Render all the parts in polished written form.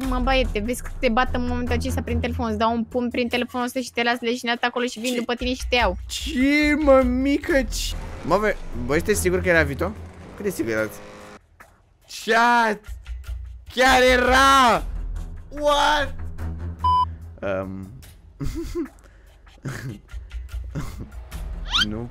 Mă, băiete, vezi că te bat în momentul acesta prin telefon. Îți dau un pumn prin telefonul ăsta și te las leșinat acolo și vin după tine și te iau. Ce, mă, mică, ce? Mă, voi sunteți sigur că era Vito? Cât de sigur erați? Chat! Chiar era! What? Nu.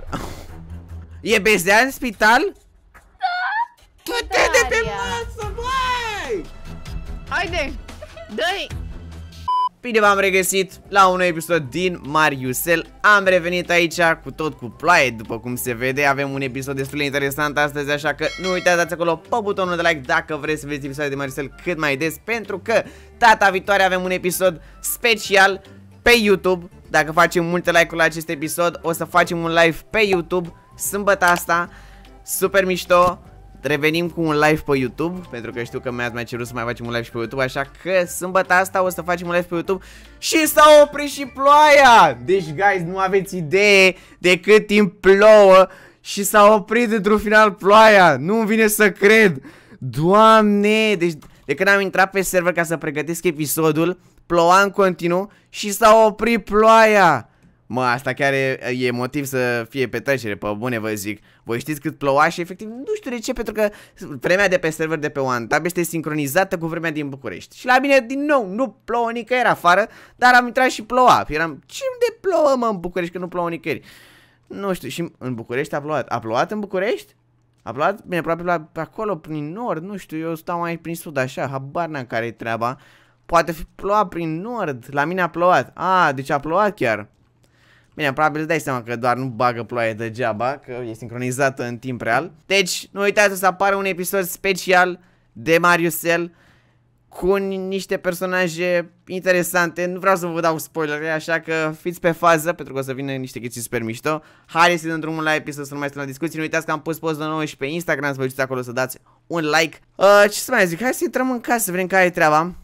E Bezdea în spital? Da! Du-te de pe masă, băi! Haide! Dă-i! Bine v-am regăsit la un nou episod din Mariusel. Am revenit aici cu tot cu ploaie, după cum se vede. Avem un episod destul de interesant astăzi, așa că nu uitați, dați acolo pe butonul de like dacă vreți să vedeți episoade de Mariusel cât mai des, pentru că data viitoare avem un episod special pe YouTube. Dacă facem multe like-uri la acest episod, o să facem un live pe YouTube sâmbătă asta, super mișto. Revenim cu un live pe YouTube, pentru că știu că mi-ați mai cerut să mai facem un live și pe YouTube, așa că sâmbătă asta o să facem un live pe YouTube. Și s-a oprit și ploaia. Deci, guys, nu aveți idee de cât timp plouă și s-a oprit într-un final ploaia. Nu-mi vine să cred. Doamne, deci de când am intrat pe server ca să pregătesc episodul, ploua în continuu și s-a oprit ploaia. Mă, asta chiar e motiv să fie petrecere, pe bune vă zic. Voi știți cât ploua și efectiv nu știu de ce, pentru că vremea de pe server de pe OneTab este sincronizată cu vremea din București. Și la mine din nou nu plouă nicăieri afară, dar am intrat și ploua. Eram, ce de plouă, mă, în București, că nu plouă nicăieri? Nu știu, și în București a plouat. A plouat în București? A plouat? Bine, probabil pe acolo, prin nord, nu știu, eu stau mai prin sud, așa, habar n-am care-i treaba. Poate fi plouat prin nord, la mine a plouat. A, deci a plouat chiar. Bine, probabil îți dai seama că doar nu bagă ploaie degeaba, că e sincronizată în timp real. Deci, nu uitați să apară un episod special de Mariusel cu niște personaje interesante. Nu vreau să vă dau spoilere, așa că fiți pe fază, pentru că o să vină niște chestii super mișto. Haideți să dăm drumul la episod, să nu mai stăm la discuții. Nu uitați că am pus post de nou și pe Instagram, să vă uitați acolo să dați un like. Ce să mai zic, hai să intrăm în casă, să vedem care e treaba.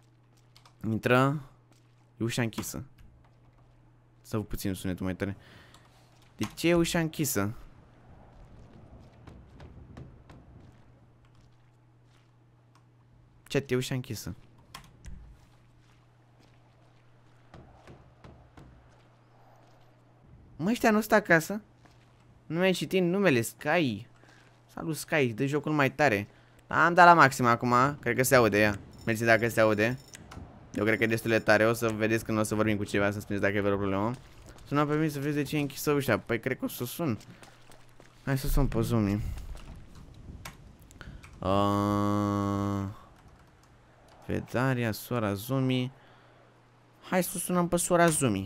Intră, e ușa închisă. Să vă puțin sunetul mai tare. De ce e ușa închisă? Ce e ușa închisă? Mă, ăștia nu stă acasă? Nu mi-ai citit numele, Sky. Salut, Sky, dă jocul mai tare. Am dat la maxim acum, cred că se aude ea. Mersi dacă se aude. Eu cred că e destul de tare, o să vedeți când o să vorbim cu ceva, să spuneți dacă e vreo problemă. Sună pe mine să vezi de ce e închisă ușa. Păi cred că o să sun. Hai să sun pe Zoom. Vedaria, sora Zoom. Hai să sunăm pe sora Zoom.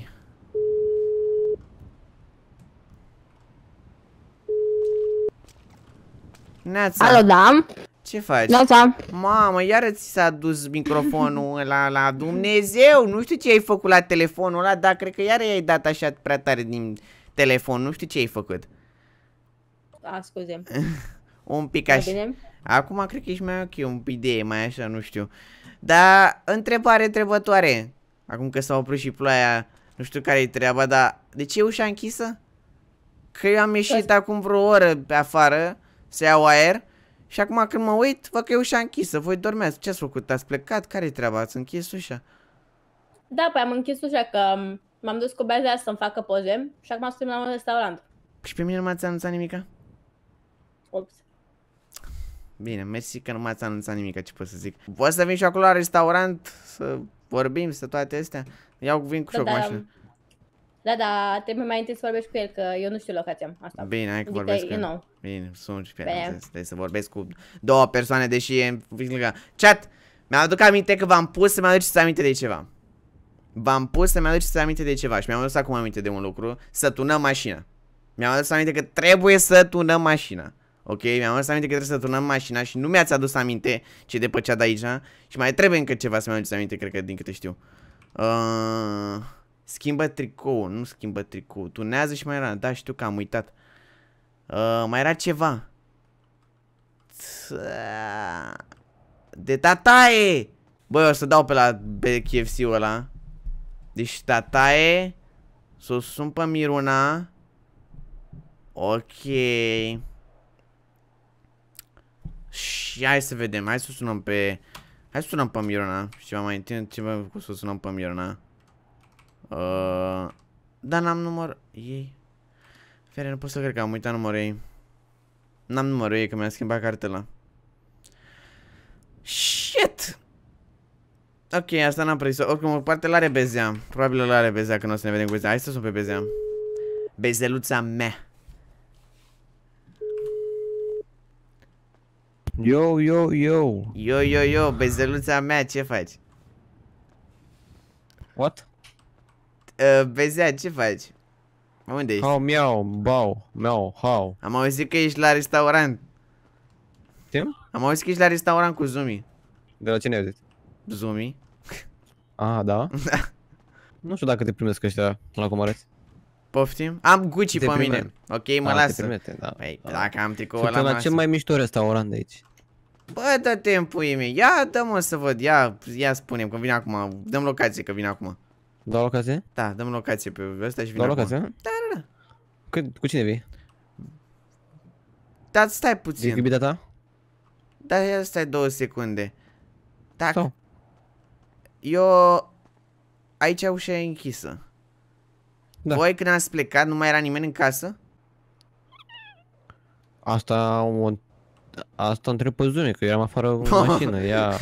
Neața. Alo, da? Ce faci? Neața. Mamă, iară ți s-a dus microfonul ăla la Dumnezeu. Nu știu ce ai făcut la telefonul ăla, dar cred că iară i-ai dat așa prea tare din telefon. Nu știu ce ai făcut. A, scuze. Un pic așa. Acum cred că ești mai ok, un pic de mai așa, nu știu. Dar, întrebare întrebătoare. Acum că s-a oprit și ploaia, nu știu care-i treaba, dar de ce e ușa închisă? Că eu am ieșit acum vreo oră pe afară să iau aer. Și acum când mă uit, văd că e ușa închisă. Voi dormeați. Ce ați făcut? Ați plecat? Care-i treaba? Ați închis ușa? Da, păi am închis ușa că m-am dus cu Bezea să-mi facă poze și acum suntem la un restaurant. Și pe mine nu m-ați anunțat nimica? Ups. Bine, mersi că nu m-ați anunțat nimica, ce pot să zic. Poți să vin și acolo la restaurant să vorbim, să toate astea? Vin cu și o mașină. Da, da, trebuie mai întâi să vorbești cu el, că eu nu știu locația asta. Bine, hai că vorbesc cu el. Bine, sun și pe el. Trebuie să vorbesc cu două persoane, deși e lângă. Chat, mi-aduc aminte că v-am pus să mă aduceți aminte de ceva. V-am pus să mă aduceți aminte de ceva și mi-am adus acum aminte de un lucru. Să tunăm mașina. Mi-am adus aminte că trebuie să tunăm mașina. Ok, mi-am adus aminte că trebuie să tunăm mașina și nu mi-ați adus aminte ce de pe cea de aici. Și mai trebuie încă ceva să mi aduceți aminte, cred că din câte știu. Schimbă tricou, nu schimbă tricou. Tunează și mai era, da, știu că am uitat. Mai era ceva. De tataie. Băi, o să dau pe la KFC-ul ăla. Deci tataie. S-o sun pe Miruna. Ok. Și hai să vedem, hai să sunăm pe Hai să sunăm pe Mirona. Și ceva mai întâi, ceva cu să sunăm pe Mirona. Dar n-am număr ei. Fere, nu pot să cred că am uitat numărul ei. N-am numărul ei, că mi-a schimbat cartela. Shit! Ok, asta n-am prins. Oricum, poate l-are Bezea. Probabil l-are Bezea, că nu o să ne vedem cu Bezea. Hai să sun pe Bezea. Bezeluța mea. Yo, yo, yo. Yo, yo, yo, bezeluța mea, ce faci? What? Bezea, ce faci? Unde ești? How, miau, bau, miau, how. Am auzit că ești la restaurant. Tim? Am auzit că ești la restaurant cu Zumi. De la cine ai auzit? Zumi? Ah, da? Da. Nu știu dacă te primesc ăștia la Comareț. Poftim? Am Gucci Te pe prime. mine. Ok, mă Ah, lasă. te primete, da. Păi, dacă am tricoul Suntem ăla, la cel mai mișto restaurant de aici. Bă, dă-te în puii mei. Ia, dă-mă să văd. Ia spune-mi că vine acum. Dăm locație că vine acum. Dau locație? Da, dăm locație pe ăsta și vine Dau acum. locație? Da. Cu cine vii? Da, stai E puțin. iubita ta? Da, ia stai 2 secunde. Dacă Sau? eu... Aici ușa e închisă. Da. Voi când ați plecat nu mai era nimeni în casă? Asta întreb pe Zune, că eram afară în mașină, ea...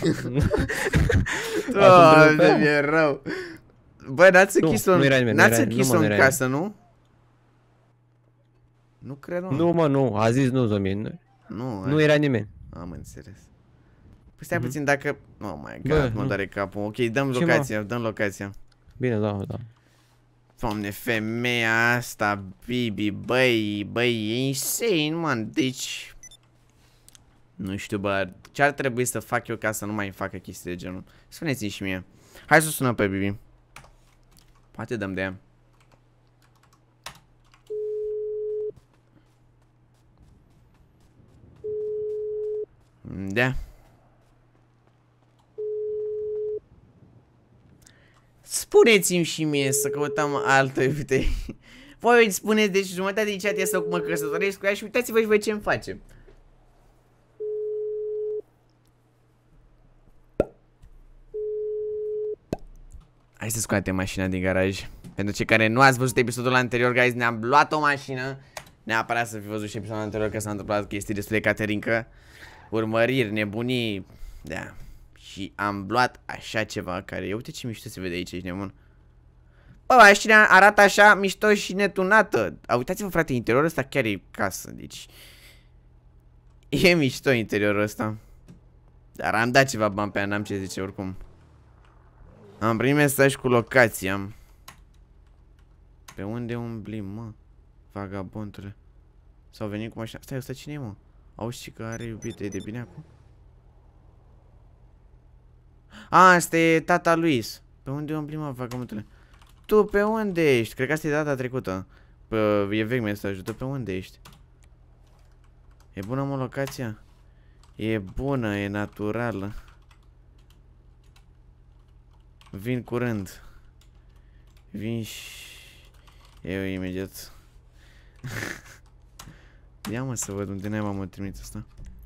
Doamne, mi-e rău. Bă, n-ați închis-o nu era nimeni, n-ați nu era- închis-o nu, mă, în nu era casă, nu? Nu cred, nu. Nu, mă, nu, a zis nu, Zumi, nu era nimeni. Am înțeles. Păi stai puțin dacă... Oh my Bă, god, mă nu. doare capul. Ok, dăm Ce, locația, dăm locația. Bine, da, da. Doamne, femeia asta, Bibi, băi, e insane, man. Deci... Nu știu, bă, ce ar trebui să fac eu ca să nu mai facă chestii de genul? Spuneți-mi și mie. Hai să sunăm pe Bibi. Poate dăm de ea. Da. Spuneți-mi și mie să căutăm altă iubite. Voi îi spuneți, deci jumătate din chat e să mă căsătoresc cu ea și uitați-vă și voi ce-mi face. Hai să scoatem mașina din garaj. Pentru cei care nu ați văzut episodul anterior, guys, ne-am luat o mașină. Neapărat să fi văzut și episodul anterior, că s-a întâmplat chestii destul de caterincă. Urmăriri, nebunii. Da. Și am luat așa ceva care... Ia uite ce mișto se vede aici, ești nebun. Bă, mașina arată așa mișto și netunată. Uitați-vă, frate, interiorul ăsta chiar e casă. Deci... E mișto interiorul ăsta. Dar am dat ceva bani pe ea, n-am ce zice oricum. Am primit mesaj cu locația. Pe unde umblim, mă? Vagabondule. S-au venit cu mașina. Stai, ăsta cine e, mă? Auzi și că are iubite, e de bine acum? A, asta e tata Luis. Pe unde umblim, mă, vagabondule? Tu pe unde ești? Cred că asta e data trecută. E vechi mesajul. Tu pe unde ești? E bună, mă, locația? E bună, e naturală. Vin curând. Vin și... Eu imediat. Ia mă să văd unde n-ai mă trimis asta.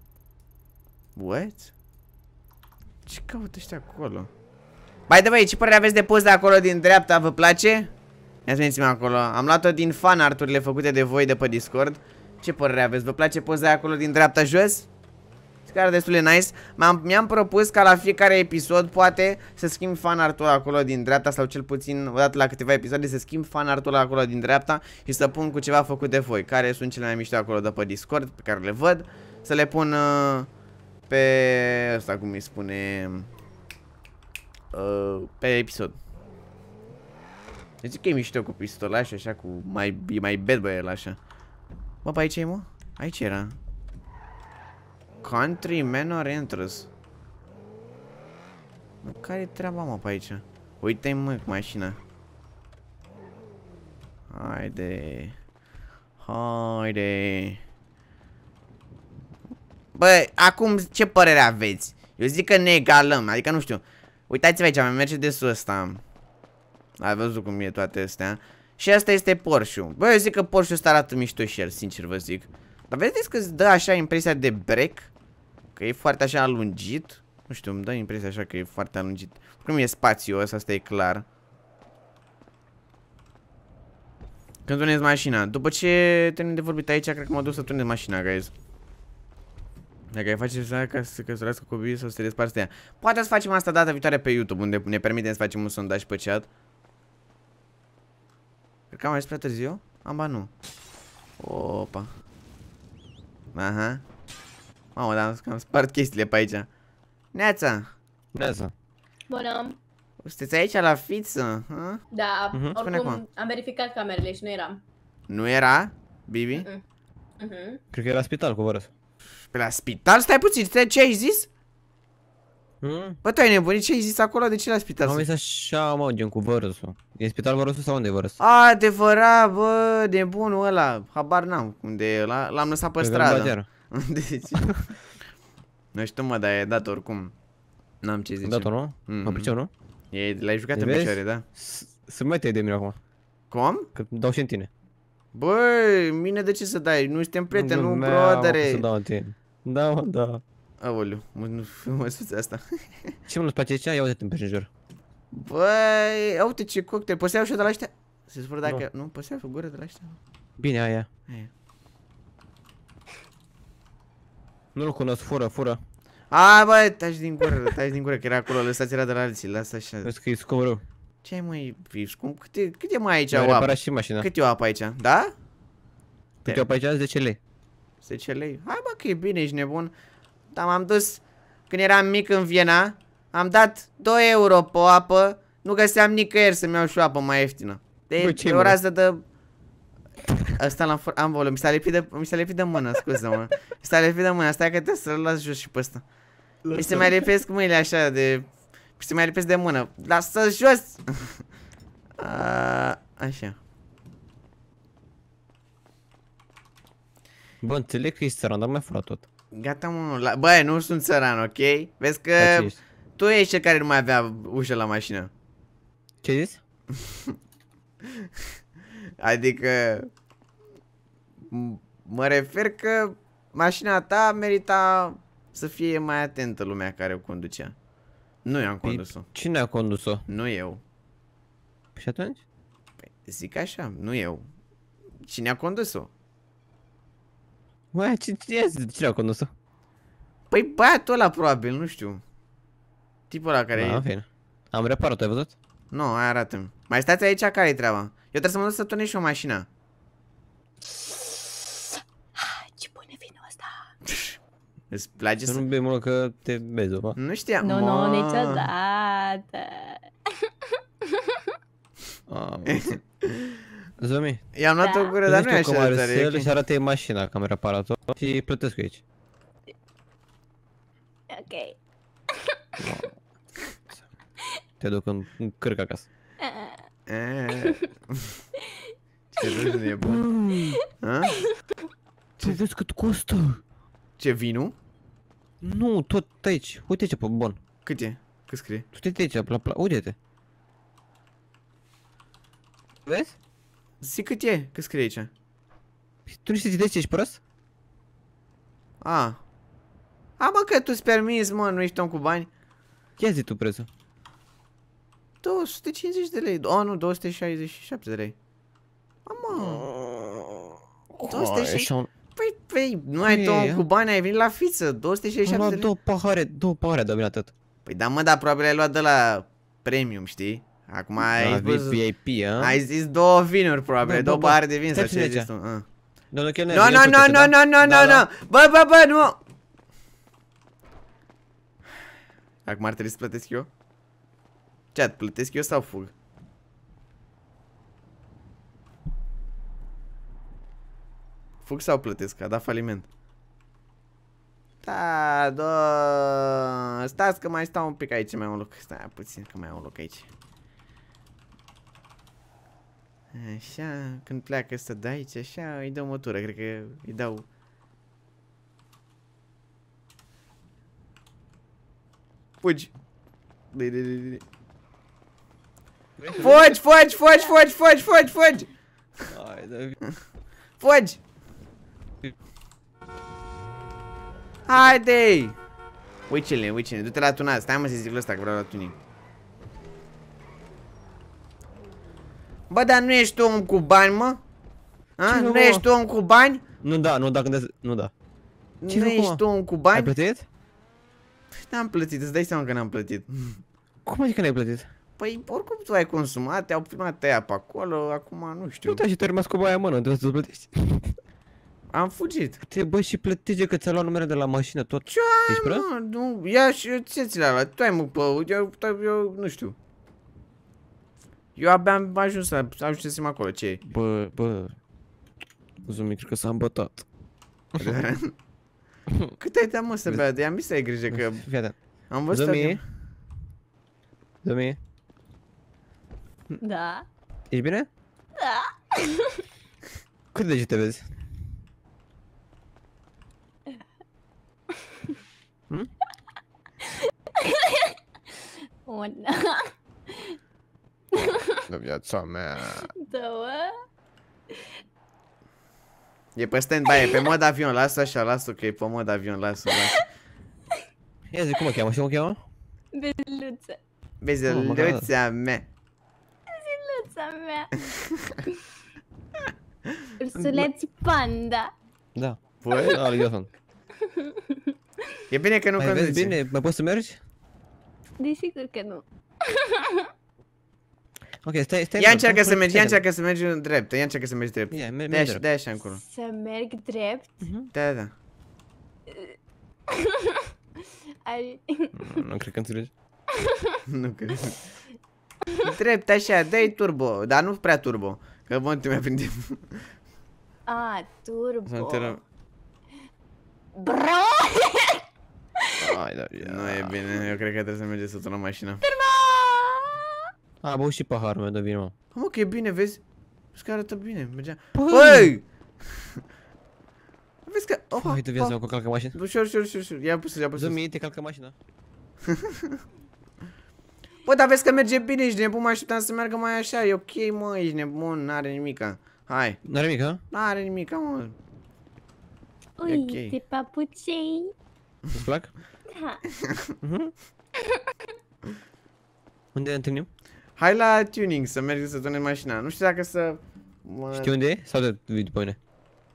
What? Ce caută ăștia acolo? By the way, ce părere aveți de poza acolo din dreapta? Vă place? Ia spuneți-mi acolo. Am luat-o din fanarturile făcute de voi de pe Discord. Ce părere aveți? Vă place poza acolo din dreapta jos? Care destul de nice. Mi-am propus ca la fiecare episod poate să schimb fanartul acolo din dreapta, sau cel puțin odată la câteva episoade să schimb fanartul acolo din dreapta și să pun cu ceva făcut de voi, care sunt cele mai mișto acolo de pe Discord, pe care le văd, să le pun pe ăsta, cum îi spune, pe episod. Deci că e mișto cu pistolași așa, cu mai bad boy el așa. Bă, pe aici e, mă? Aici era. Country Manor Entrance. Care-i treaba, mă, pe aici? Uite-i, mă, cu mașina. Haide. Haide. Bă, acum ce părere aveți? Eu zic că ne egalăm, adică nu știu. Uitați-vă aici, mai merge de sus ăsta. Ai văzut cum e toate astea. Și asta este Porsche-ul. Bă, eu zic că Porsche-ul ăsta arată mișto și el, sincer vă zic. Dar vedeți că îți dă așa impresia de break? Că e foarte așa alungit. Nu știu, îmi dă impresia așa că e foarte alungit. Cum e spațios, asta e clar. Când tunezi mașina. După ce termin de vorbit aici, cred că m-a dus să tunez mașina, guys. Dacă ai face să ca să se căsătorească copiii sau să se desparți de ea. Poate să facem asta data viitoare pe YouTube, unde ne permitem să facem un sondaj pe chat. Cred că am mai prea târziu? Amba nu. Opa. Aha. Mamă, dar am spart chestiile pe aici. Neața. Neața. Bună. Sunteți aici la fiță? Ha? Da, Spune acum. oricum am verificat camerele și nu eram. Nu era, Bibi? Cred că era la spital cu vărăsul. Pe la spital? Stai puțin, ce ai zis? Bă, tu ai nebunit, ce ai zis acolo? De ce la spital? Am zis așa, mă, gen cu vărăsul. E în spital vărăsul sau unde e vărăsul? A, adevărat, bă, nebunul ăla. Habar n-am unde e ăla. L-am lăsat pe stradă. Deci... Nu știu, mă, dar e dat oricum. N-am ce zice. Dat-o, nu? Mă pricep, nu? L-ai jucat în picioare, da? Să mai tăi de mine acum. Cum? Că dau și în tine. Băi, mine de ce să dai? Nu suntem prieteni, nu brodere. Să dau în tine. Da, mă, da. Aoleu, mă spuți asta. Ce mă nu-ți place aici? Ia uite-te în jur. Băi, uite ce cocktail. Poți să iau și eu de la ăștia? Se spune dacă... Nu, poți să iau o gură de la ăștia? Bine, aia. Nu-l cunosc, fură. A, bă, taci din gură, că era acolo, lăsați era de la alții, lasă așa. Vezi că e scump rău. Ce ai, măi, scump? Cât e mai aici o apă? reparat și mașina. Cât e o apă aici, da? Cât e apă aici? 10 lei. 10 lei? Hai, bă, că e bine, ești nebun. Dar m-am dus, când eram mic în Viena, am dat 2 euro pe o apă, nu găseam nicăieri să-mi iau și o apă mai ieftină. Deci, ora asta de... Asta am volum, mi s-a lipit de mână, scuză-mă. Mi s-a lipit de mână, stai că trebuie să-l las jos și pe ăsta. Mi se mai lipesc mâinile așa de... Mi se mai lipesc de mână. Lasă jos! Așa. Bă, înțeleg că ești țăran, dar mai fura tot. Gata, mă, băi, nu sunt țăran, ok? Vezi că tu ești cel care nu mai avea ușă la mașină. Ce ai zis? Adică... Mă refer că mașina ta merita să fie mai atentă lumea care o conducea. Nu eu am condus-o. Cine a condus-o? Nu eu. Și atunci? Păi, zic așa, nu eu. Cine a condus-o? Bă, cine a condus-o? Păi băiatul ăla probabil, nu știu. Tipul ăla care e... Fine. Am reparat, ai văzut? Nu, hai arată-mi. Mai stați aici, care-i treaba? Eu trebuie să mă duc să tunez și o mașină. Ce bună vină asta. Îți place să nu bei mult că te bezi, bă. Nu știam. Nu, niciodată. Zomi. I-am luat o gură, dar nu e așa de tare. El și arată mașina, că am reparat-o și plătesc aici. Ok. Te duc în cârcă acasă. Ce râzi nebun. Tu vezi cât costă? Ce, vinul? Nu, tot aici. Uite ce pe bon. Cât e? Cât scrie? Uite aici, uite-te. Vezi? Zic cât e? Cât scrie aici? Tu nu știi de ce ești prost? A, mă, că tu-ți permiți, mă, nu ești om cu bani. Ia zi tu prețul. 250 de lei. Oh, nu, 267 de lei. Mamă. 267. Păi, nu ai tu om cu bani, ai venit la fiță. 267 de lei. Am luat două pahare de abia atât. Păi da, mă, dar probabil ai luat de la premium, știi? Acum ai zis VIP, a? Ai zis 2 vinuri, probabil, 2 pahare de vin sau ce ai zis tu? Nu, Bă, nu! Acum ar trebui să plătesc eu? Chat, plătesc eu sau fug? Fug sau plătesc? A dat faliment. Da, stați că mai stau un pic aici, mai am un loc. Stai puțin că mai am un loc aici. Așa, când pleacă să dai aici, așa, îi dau mătură, cred că îi dau... Fugi! Fugi! Fugi! Haide! Uite-le, du-te la tunat. Stai mă să zic ăsta că vreau la tuning. Bă, dar nu ești tu om cu bani, mă? A? Nu ești tu om cu bani? Nu da, nu da. Nu ești tu om cu bani? Ai plătit? N-am plătit, îți dai seama că n-am plătit. Cum adică n-ai plătit? Păi, oricum tu ai consumat, te-au primat tăia pe acolo, acum nu știu. Uite, și te-ai rămas cu baia în mână, trebuie să plătești. Am fugit. Te bă, și plătește că ți-a luat numele de la mașină tot. Ce Ești ai, prost? mă? Nu, ia și eu ți ți le-a luat. Tu ai mă, eu nu știu. Eu abia am ajuns să ajunsesem acolo, ce e? Bă. Zumi, cred că s-a îmbătat. Cât ai dat, mă, să bea? I-am zis să ai grijă că Fii atent. am văzut. Zumi, Da. ești bine? Da. Cât de ce te vezi? Una. De viața mea. Două. E pe stand-by, e pe mod avion, lasă așa, lasă că e pe mod avion, lasă. Ia zi, cum o cheamă? Știi cum o cheamă? Beluță. Vezi, Oh, luța mea. Beluța mea. Ursuleț panda. Da. Păi? Da, eu sunt. E bine că nu Mai vezi conduci. bine? Mai poți să mergi? Desigur că nu. Ok, stai. Ia încearcă să mergi, ia încearcă să mergi în drept, ia încearcă să mergi drept. Ia, mergi Dai drept. așa încolo. Să merg drept. Da. Ai... Nu cred că înțelegi. Nu cred. Drept, așa, dai turbo, dar nu prea turbo. Că vom te mai prinde. A, turbo. Bro! Hai, da, Nu e bine, eu cred că trebuie să mergem să tunăm mașina. A băut și paharul meu de vin, mă. Mă, că e bine, vezi? Vezi că arată bine, mergea. Păi! Păi! Vezi că... Oh, Hai de viața mea cu calcă mașină. Ușor. Ia pus. Zumi, te calcă mașina. Bă, dar vezi că merge bine, ești nebun, mă așteptam să meargă mai așa, e ok, mă, ești nebun, n-are nimica. Hai. N-are nimic, ha? N-are nimica, mă. Uite, papucei. Îți plac? Da. Unde ne întâlnim? Hai la tuning să mergi să tunem mașina. Nu știu dacă să... Știi unde e? Sau de vii după mine?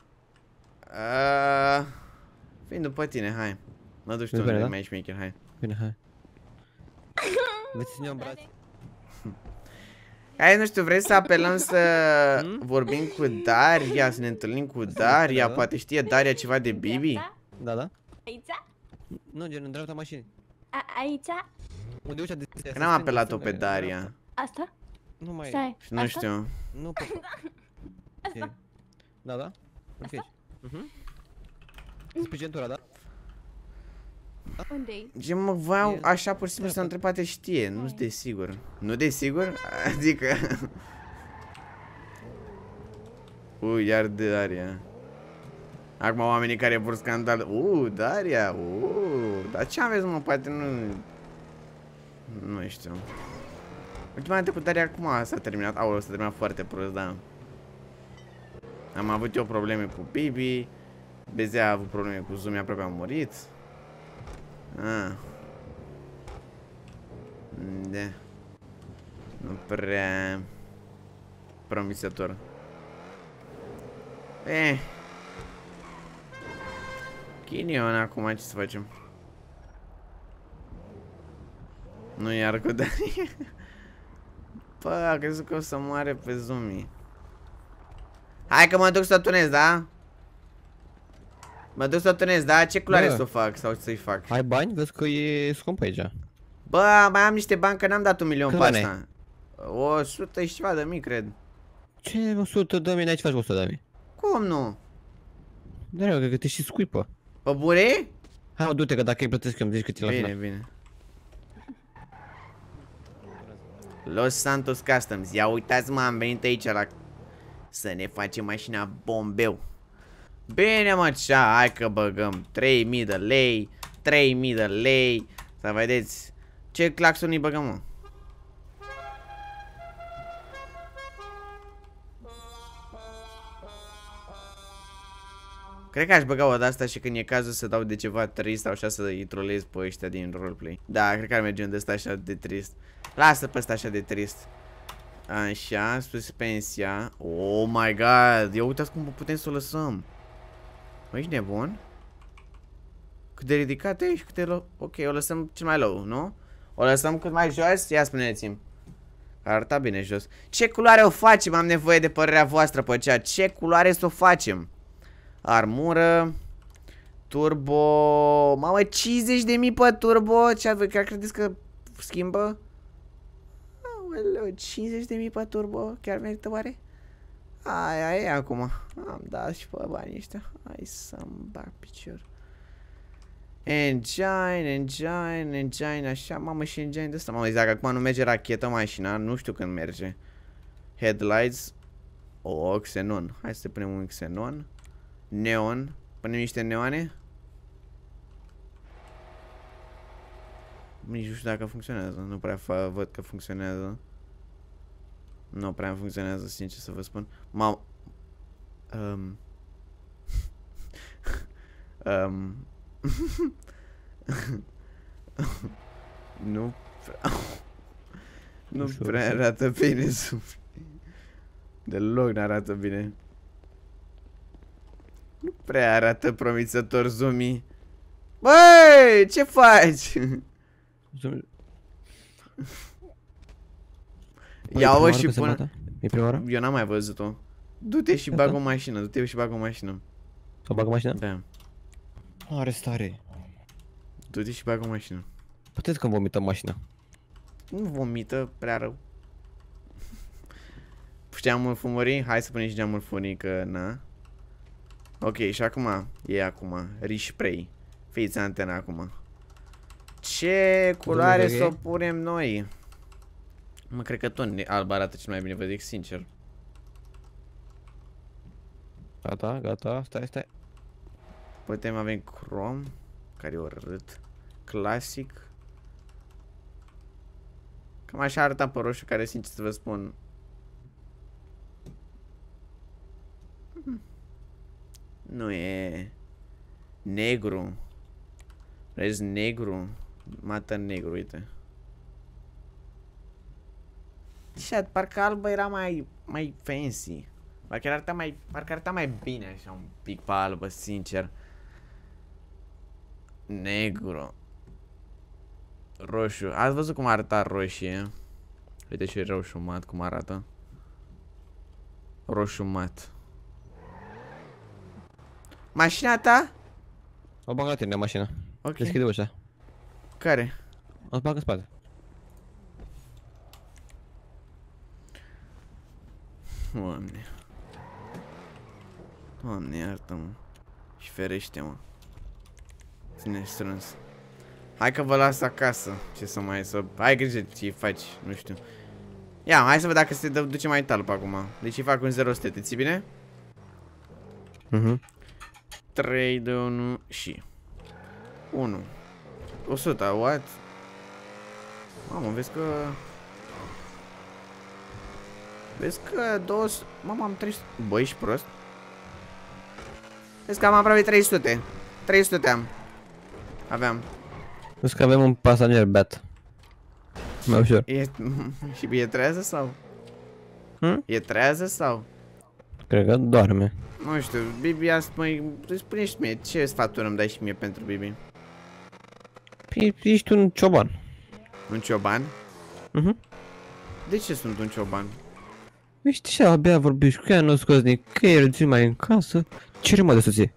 Vin după tine, hai. Mă duci tu Bine, unde da? mai ești maker, hai. Bine, hai. Veți ține-o în brațe. Hai, nu știu, vrei să apelăm să vorbim cu Daria, să ne întâlnim cu Daria, da. poate știe Daria ceva de Bibi? Da? Aici? Nu, gen în dreapta mașinii. Aici? Unde ușa de stânga? Că n-am apelat-o pe Daria. Asta? Nu mai... Stai. Și nu știu. Nu pot. Ok. Da? Ok. Spre centura, da? Unde-i? Ce mă voiau așa pur și simplu să întreb, poate știe, nu-s de sigur. Nu de sigur? Adică... iar Daria. Acum oamenii care vor scandal. Daria, dar ce aveți, mă, poate nu... Nu știu. Ultima dată cu Daria acum s-a terminat. Aoleu, s-a terminat foarte prost, da. Am avut eu probleme cu Bibi. Bezea a avut probleme cu Zumi, aproape a murit. Da. Nu prea promisător. Chinion acum, ce să facem? Nu iar cu Daria. Bă, a crezut că o să moare pe Zumi. Hai că mă duc să o tunez, da? Mă duc să o tunez, da? Ce culoare să o fac sau să-i fac? Ai bani? Vezi că e scump aici. Bă, mai am niște bani că n-am dat 1.000.000 pe Cât asta. 100 și ceva de mii, cred. Ce 100 de mii? N-ai ce faci cu 100 de mii? Cum nu? Da, cred că te și scuipă. Pe bune? Hai mă, du-te că dacă îi plătesc eu îmi zici cât e la Bine, final. bine. Los Santos Customs. Ia uitați, mă, am venit aici la... să ne facem mașina bombeu. Bine, mă, cea, hai că băgăm 3.000 de lei, 3.000 de lei. Să vedeți ce claxon îi băgăm, mă. Cred că aș băga o de-asta și când e cazul să dau de ceva trist sau așa să îi trolez pe ăștia din roleplay. Da, cred că ar merge un de ăsta așa de trist. Lasă pe ăsta așa de trist. Așa, suspensia. Oh my god, ia uitați cum putem să o lăsăm. Mă, ești nebun? Cât de ridicat ești, cât de low. Ok, o lăsăm cel mai low, nu? O lăsăm cât mai jos? Ia spuneți-mi. Arăta bine jos. Ce culoare o facem? Am nevoie de părerea voastră pe cea. Ce culoare să o facem? Armură. Turbo. Mamă, 50.000 pe turbo. Ce chiar credeți că schimbă? Aoleu, 50.000 pe turbo. Chiar merită oare? Aia e acum. Am dat și pe banii ăștia. Hai să-mi bag picior. Engine, așa, mamă, și engine de ăsta. Mamă, zic, dacă acum nu merge rachetă mașina, nu știu când merge. Headlights. Xenon. Hai să punem un xenon. Neon. Punem niște neoane. Nici nu știu dacă funcționează. Nu prea văd că funcționează. Nu prea funcționează, sincer să vă spun. Nu prea... Nu prea arată bine. Deloc n-arată bine. Nu prea arată promițător Zumi. Băi, ce faci? Ia-o și pune. E prima oară? Eu n-am mai văzut-o. Du-te și bag o mașină, du-te și bag o mașină. Să bag o mașină? Da. Are stare. Du-te și bag o mașină. Puteți că vomităm mașina. Nu vomită prea rău. Geamul fumorii? Hai să punem și geamul fumorii, că na. Ok, și acum, respray. Fiți antena acum. Ce culoare să o punem noi? Mă, cred că tot alb arată cel mai bine, vă zic sincer. Gata, gata, stai. Putem avem chrome, care e urât. Classic. Cam așa arăta pe roșu, care sincer să vă spun. Nu e negru. Vezi negru. Mată negru, uite. Și parcă albă era mai fancy. Parcă arăta mai bine așa un pic pe albă, sincer. Negru. Roșu. Ați văzut cum arăta roșie? Uite și roșu mat cum arată. Roșu mat. Mașina ta? O bag la tine mașina. Ok. Deschide ușa. Care? O bag în spate. Doamne. Doamne, iartă-mă. Și ferește-mă. Ține strâns. Hai că vă las acasă. Ce să mai să... Ai grijă ce faci, nu știu. Ia, hai să văd dacă se duce mai talp acum. Deci îi fac un 0 te ții bine? 3, 2, 1 și 1 100, what? Mamă, vezi că... Vezi că 200... Mamă, am 300... Băi, ești prost? Vezi că am aproape 300. 300 am. Aveam. Vezi că avem un pasager beat. Mai ușor. Și e trează sau? E trează sau? Cred că doarme. Nu știu, Bibi, spune și mie, ce sfaturi îmi dai și mie pentru Bibi? Ești un cioban. Un cioban? De ce sunt un cioban? Ești așa, abia vorbești cu ea, nu scoți nicăieri, zi mai în casă. Ce mă de soție?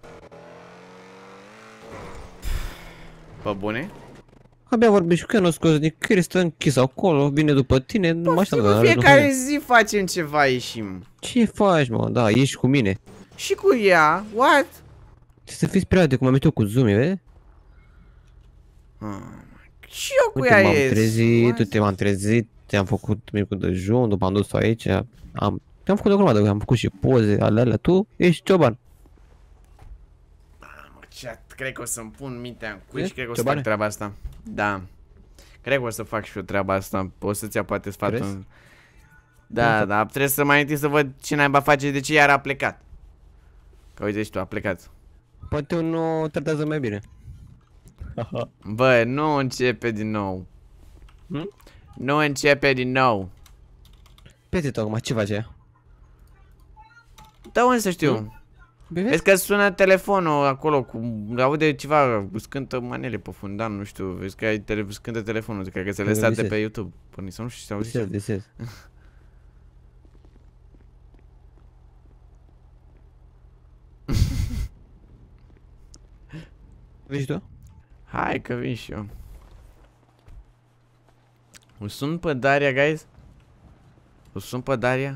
Pe bune? Abia vorbești cu ea, nu scoți nicăieri, stă închis acolo, vine după tine, nu mă așteaptă. În fiecare zi facem ceva, ieșim. Ce faci, mă? Da, ești cu mine. Și cu ea? What? Să fiți priate, cum am eu cu Zumi, vezi? Și eu cu ea ies. M-am trezit, te-am făcut micul dejun, după am dus-o aici, te-am făcut o grămadă, am făcut și poze, alea, tu ești cioban. Cred că o să-mi pun mintea în cui și cred că o să fac treaba asta. Da. Cred că o să fac și eu treaba asta. O să-ți ia poate sfatul. Da, da, trebuie să mai întâi să văd ce naiba face, de ce iar a plecat. Că uite și tu, a plecat. Poate unul tratează mai bine. Bă, nu începe din nou. Nu începe din nou. Pete tocmai, ce face ea? Da, unde să știu? Vezi că sună telefonul acolo, aude ceva, scântă manele pe fundan, nu știu, vezi că scântă telefonul, cred că se lăsat de pe YouTube. Până să nu știu ce s-a Visez. Vii și tu? Hai că vin și eu. O sun pe Daria, guys? O sun pe Daria?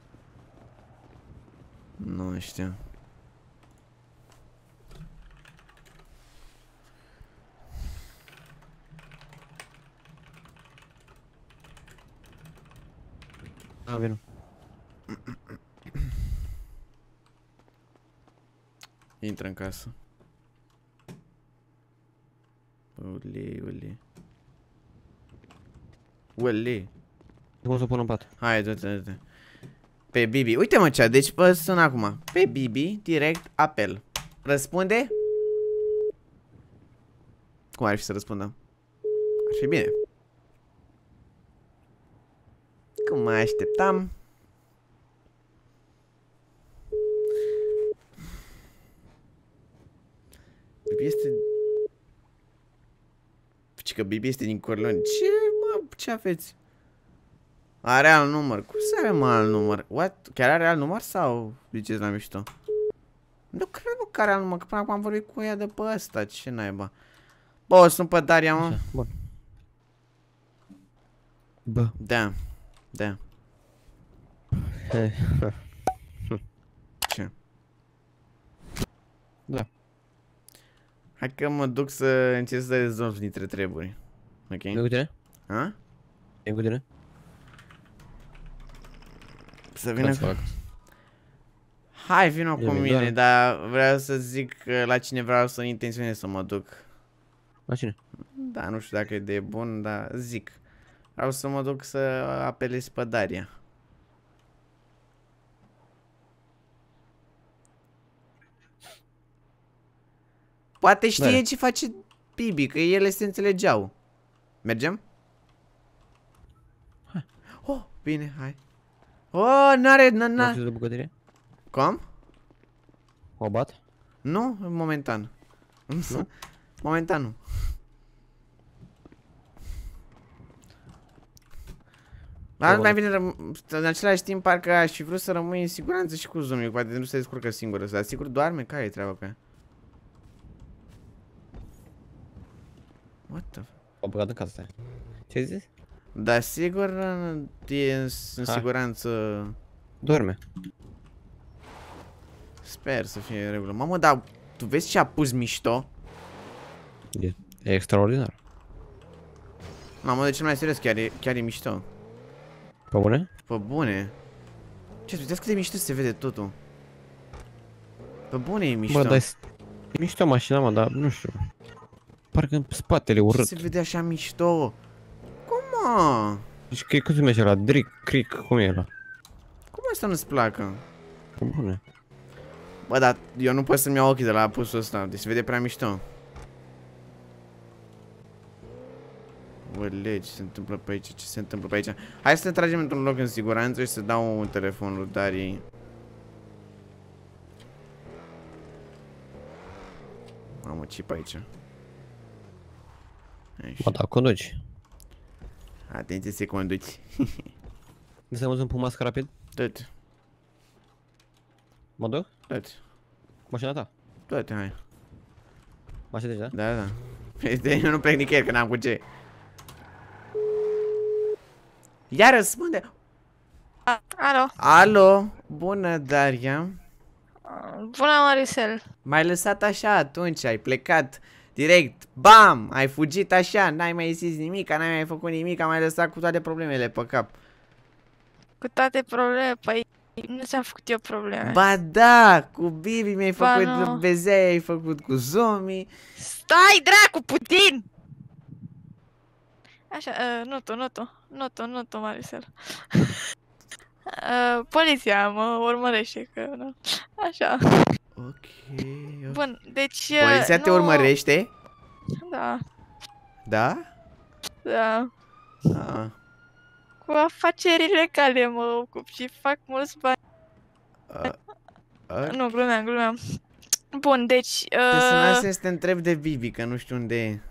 Nu știu. Vino. Intră în casă. Ule. Cum să o pun în pat? Hai, du-te. Pe Bibi. Uite mă cea, deci vă sun acum. Pe Bibi, direct apel. Răspunde? Cum ar fi să răspundă? Ar fi bine. Cum mă așteptam? Bibi este... Zici că Bibi este din Corleone. Ce, mă? Ce aveți? Are alt număr. Cum să are, mă, alt număr? What? Chiar are alt număr sau ziceți la mișto? Nu cred că are alt număr, că până acum am vorbit cu ea de pe ăsta. Ce naiba? Bă, o sun pe Daria, mă. Așa, bun. Bă. Da. Ce? Da. Hai că mă duc să încerc să rezolv dintre treburi. Ok? E cu tine? Ha? E cu tine? Să vină... Hai, vină cu mine, dar vreau să zic la cine vreau să intenționez să mă duc. La cine? Da, nu știu dacă e de bun, dar zic. Vreau să mă duc să apelez pe Daria. Poate știe ce face Bibi, că ele se înțelegeau. Mergem? Hai. Oh, bine, hai. Oh, n-are, n-a. de bucătărie? Cum? O bat? Nu, momentan. Nu? Momentan nu. Dar mai bine, în același timp, parcă aș fi vrut să rămâi în siguranță și cu Zumi, poate nu se descurcă singură, dar sigur doarme? Care e treaba cu ea? What the... O băgat în casă, stai. Ce ai zis? Da, sigur e în siguranță. Dorme. Sper să fie în regulă. Mamă, dar tu vezi ce a pus mișto? E extraordinar. Mamă, de cel mai serios, chiar e mișto. Pe bune? Pe bune. Ce, uitați cât de mișto se vede totul. Pe bune e mișto. Bă, dar e mișto mașina, mă, dar nu știu. Parcă în spatele urât. Se vede așa mișto. Cum, mă? Deci că e cum se merge la Cric, cum e ăla? Cum asta nu-ți placă? Pe bune. Bă, dar eu nu pot să-mi iau ochii de la apusul ăsta, deci se vede prea mișto. Bă, ce se întâmplă pe aici? Ce se întâmplă pe aici? Hai să ne tragem într-un loc în siguranță și să dau un telefon lui Darii. Mamă, ce pe aici? Bă, da, conduci. Atenție să conduci. Ne să mă pun mască rapid? Dă-te. Mă duc? Dă-te. Mașina ta? Dă-te, hai. Mașina deci, da? Da, da. Eu nu plec nicăieri, că n-am cu ce. Ia răspunde. Alo. Alo, bună, Daria. Bună, Maricel. M-ai lăsat așa atunci, ai plecat direct, bam, ai fugit așa, n-ai mai zis nimic, n-ai mai făcut nimic, m-ai lăsat cu toate problemele pe cap. Cu toate probleme, păi nu ți-am făcut eu probleme. Ba da, cu Bibi mi-ai făcut, nu. Bezea ai făcut cu Zomi. Stai, dracu, putin! Așa, nu tu, Maricel. Poliția mă urmărește, că nu. Așa. Ok. Bun, deci... Poliția te urmărește? Da, Da? da. Ah. Cu afaceri legale mă ocup și fac mulți bani. Ok. Nu, glumeam. Bun, deci... Te sunase să te întreb de Bibi, că nu știu unde e.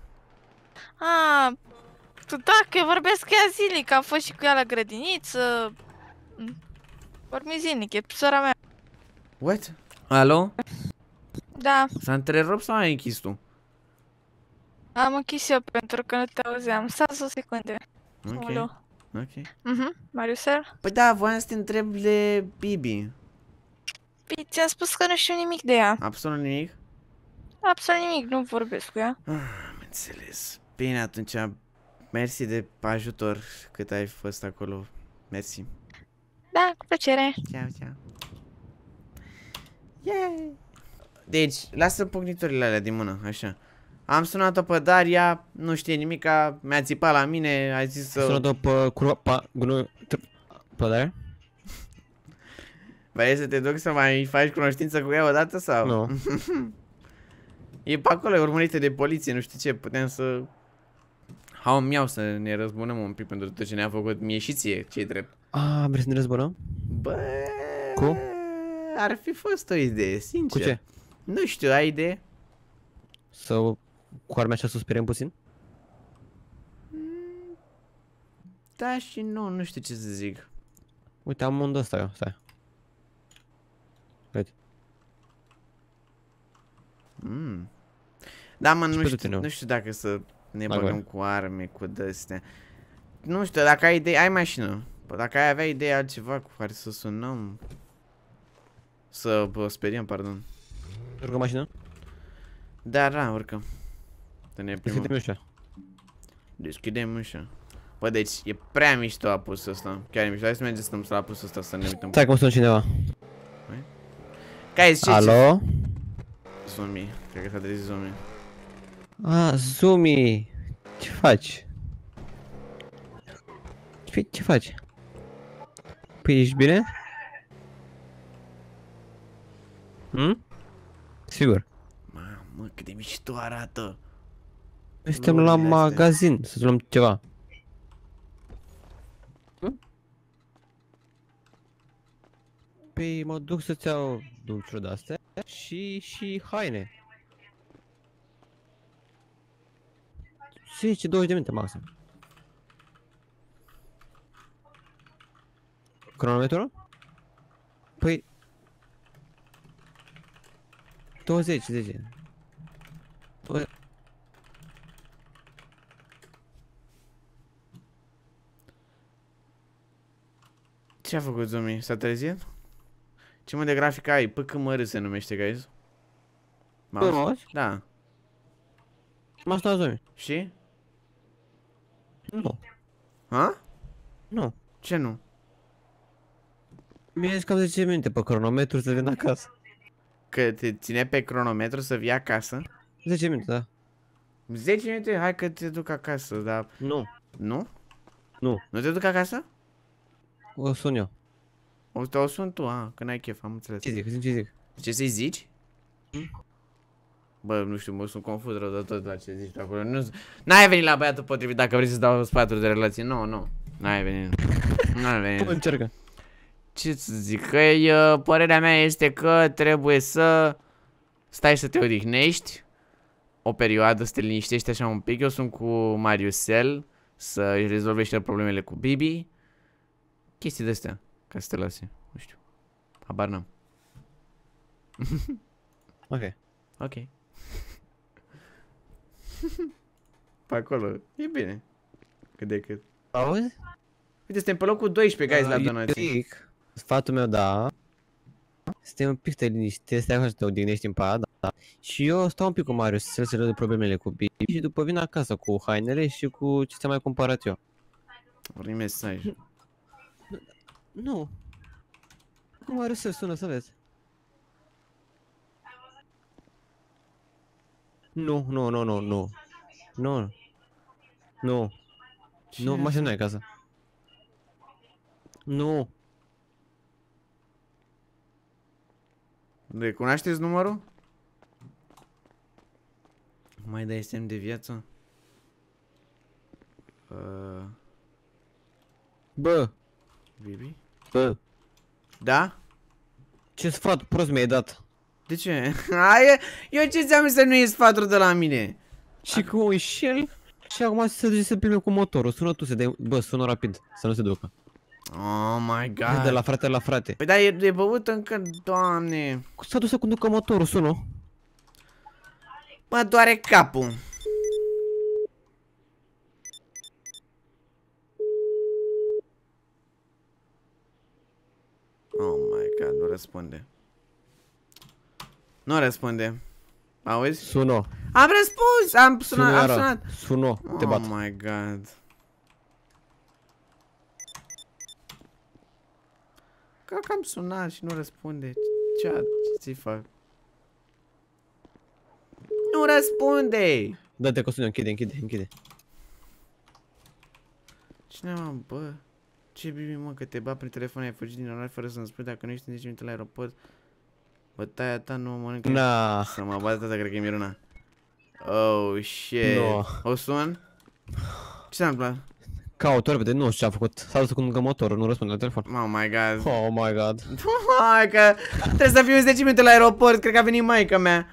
Tu da, că eu vorbesc cu ea zilnic, am fost și cu ea la grădiniță. Vorbim zilnic, e sora mea. What? Alo? Da, S-a întrerupt sau ai închis tu? am închis eu pentru că nu te auzeam. Stați o secundă. Ok. Alo. Ok. Mariusel? Păi da, voiam să te întreb de Bibi. Păi, ți-am spus că nu știu nimic de ea. Absolut nimic? Absolut nimic, nu vorbesc cu ea. Am înțeles. Bine, atunci, mersi de ajutor cât ai fost acolo. Mersi. Da, cu plăcere. Ceau, ceau. Yay! Deci, lasă pugnitorile alea din mână, așa. Am sunat-o pe Daria, nu știe nimica, mi-a țipat la mine, a zis să... Sună-o pe Daria? Vrei să te duc să mai faci cunoștință cu ea odată sau? Nu. E pe acolo, e urmărită de poliție, nu știu ce, putem să... Miau să ne răzbunăm un pic pentru tot ce ne-a făcut mie și ție, ce-i drept. Vrei să ne răzbunăm? Bă... Cu? Ar fi fost o idee, sincer. Cu ce? Nu știu, ai idee? Să cu armea așa să speriem puțin? Da și nu, nu știu ce să zic. Uite, am unde ăsta eu, stai. Uite. Da, mă, Și nu știu dacă să ne Mai băgăm cu arme, cu de-astea. Nu știu, dacă ai idee, ai mașină. Păi dacă ai avea idee altceva cu care să sunăm. Să speriem, pardon. Urcă mașină? Da, urcăm. Să ne primăm. Deschide-mi ușa. Deschidem ușa. Bă, deci e prea mișto apusul ăsta. Chiar e mișto. Hai să mergem să stăm la apusul ăsta să ne uităm. Stai că mă sună cineva. Care ce? Alo? Zumi. Cred că s-a trezit Zumi. Zumi! Ce faci? Ce faci? Păi ești bine? Sigur. Mamă, cât de mișto arată. Noi suntem la magazin să luăm ceva. Păi mă duc să-ți iau dulciuri de-astea și haine. 10-20 de minute maxim. Cronometru? Păi 20, 10. Ce a făcut Zumi? S-a trezit? Ce mă de grafică ai? PKMR se numește, guys. Mouse? Da. M-a sunat Zumi. Și? Nu. Ha? Nu. Ce nu? Mi-a zis că am 10 minute pe cronometru să vin acasă. Că te ține pe cronometru să vii acasă? 10 minute, da. 10 minute? Hai că te duc acasă, dar... Nu. Nu? Nu. Nu te duc acasă? O sun eu. O sun tu, că n-ai chef, am înțeles. Ce zic? Ce să-i zici? Bă, nu știu, mă sunt confuz rău de tot la ce zici tu acolo. N-ai venit la băiatul potrivit dacă vrei să-ți dau sfaturi de relație. Nu. N-ai venit. N-ai venit. Încercă. Ce să zic? Că părerea mea este că trebuie să stai să te odihnești o perioadă, să te liniștești așa un pic. Eu sunt cu Mariusel să își rezolve și problemele cu Bibi. Chestii de-astea, ca să te lase. Nu știu. Habar n-am. Ok. Pe acolo. E bine. Cât de cât. Auzi? Uite, suntem pe locul 12, guys, la donații. Sfatul meu, da. Stai un pic, te liniștești, stai așa să te odihnești în pat, da. Și eu stau un pic cu Marius să se rezolve problemele cu Bibi și după vin acasă cu hainele și cu ce ți-am mai cumpărat eu. Vorbim mesaj. Nu. Cum Marius să sună să vezi? Nu. Nu, mașina nu e acasă. Nu. Recunoașteți numărul? Mai dai semn de viață? Bă, Bibi? bă, Da? ce sfat prost mi-ai dat? De ce? Hai, eu ce ți-am zis să nu iei sfaturi de la mine? Și cu un șel și acum se duce să prime cu motorul. Sună tu să dai, bă, sună rapid, să nu se ducă. Oh my god. De la frate la frate. Păi da, e băut încă, doamne. S-a dus să conducă motorul, sună. Mă doare capul. Oh my god, nu răspunde. Nu răspunde. Auzi? Sună. Am răspuns! Am sunat, am sunat. Sună, te bat. Oh my god. Că am sunat și nu răspunde. Ce ți fac? Nu răspunde! Dă-te că sună, închide. Cine mă, bă? Ce bibi, mă, că te bat prin telefon, ai fugit din oraș fără să-mi spui dacă nu ești în 10 minute la aeroport. Bătaia ta nu mă mănâncă. Na. Să mă bată asta, cred că e Miruna. Oh, shit. No. O sun? Ce s-a întâmplat? Caut repede, nu știu ce a făcut. S-a dus să conducă motorul, nu răspunde la telefon. Oh my god. Oh my god. Hai că trebuie să fiu în 10 minute la aeroport, cred că a venit maica mea.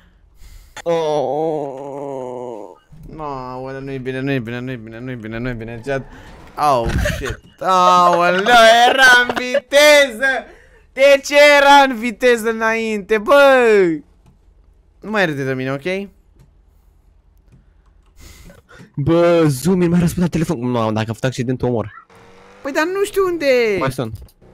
No, nu-i bine, nu-i bine, chat. Oh, shit. Aoleu, era în viteză! De ce era în viteză înainte, băi? Nu mai râde de mine, ok? Bă, Zumi, mi-a răspuns la telefon. Nu, dacă a făcut accident, omor. Păi, dar nu știu unde. Mai sun.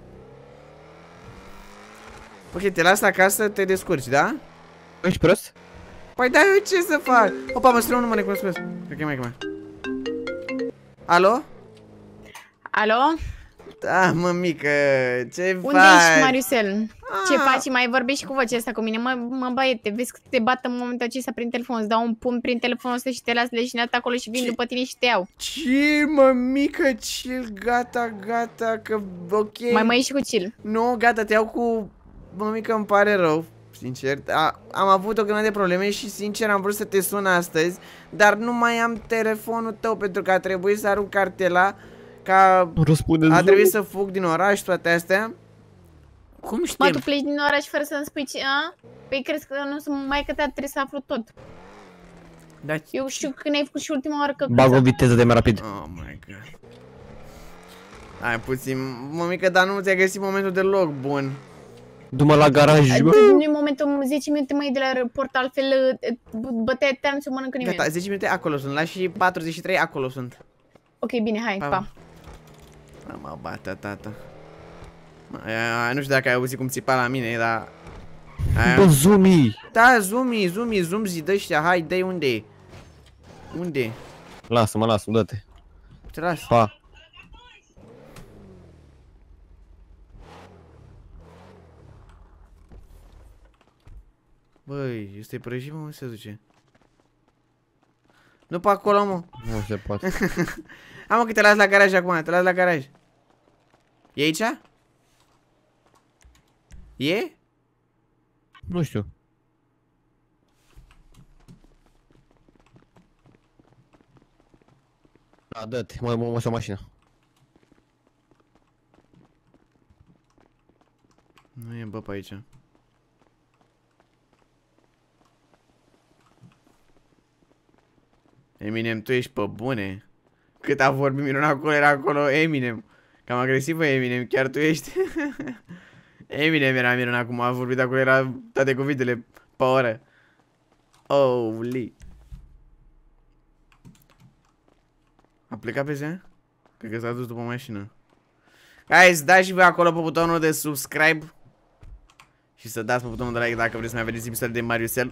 Ok, te las acasă, te descurci, da? Ești prost? Păi, da, eu ce să fac? Opa, mă strâng, nu mă recunosc. Cred că e maica mea. Alo? Alo? Da, mămică, ce Unde faci? ești, Mariusel? Ce faci? Mai vorbești cu vocea asta cu mine? Mă băiete, vezi că te bat în momentul acesta prin telefon. Îți dau un pumn prin telefonul ăsta și te las leșinat acolo și vin după tine și te iau. Ce, mămică, chill, gata, că ok. Mai ieși cu chill. Nu, gata, te iau cu... Mămică, îmi pare rău, sincer. Am avut o grămadă de probleme și, sincer, am vrut să te sun astăzi, dar nu mai am telefonul tău pentru că a trebuit să arunc cartela, ca a trebuit să fug din oraș, toate astea. Cum știi? Mă, tu pleci din oraș fără să-mi spui ce, a? Păi crezi că nu sunt mai că trebuie să aflu tot. Da, Eu știu când ai făcut și ultima oară că... Bag o viteză de mai rapid. oh my god. Hai puțin, mămică, dar nu ți-ai găsit momentul deloc bun. Du-mă la garaj. Nu-i momentul 10 minute mai de la aeroport, altfel bătea team să mănâncă nimeni. Gata, 10 minute acolo sunt, la și 43 acolo sunt. Ok, bine, hai, pa. Mă bată, tata. Nu știu dacă ai auzit cum țipa la mine, dar... Bă, Zumi! Da, zoom zi de-ăștia, hai, dă-i unde e? Unde? Lasă-mă, dă-te. Te las. Pa. Băi, este prăjit, mă, unde se duce? Nu pe acolo, mă. Nu se poate. Hai, mă, că te las la garaj acum, te las la garaj. E aici? E? Nu știu. Da, dă-te, mă să o mașină. Nu e, bă, pe aici. Eminem, tu ești pe bune. Cât a vorbit Miruna acolo, era acolo Eminem. Cam agresivă Eminem, chiar tu ești. Eminem era Miruna, cum a vorbit acolo, era toate cuvintele pe oră. Holy. A plecat pe zi? Cred că s-a dus după mașină. Guys, dați și voi acolo pe butonul de subscribe. Și să dați pe butonul de like dacă vreți să mai vedeți episoade de Mariusel.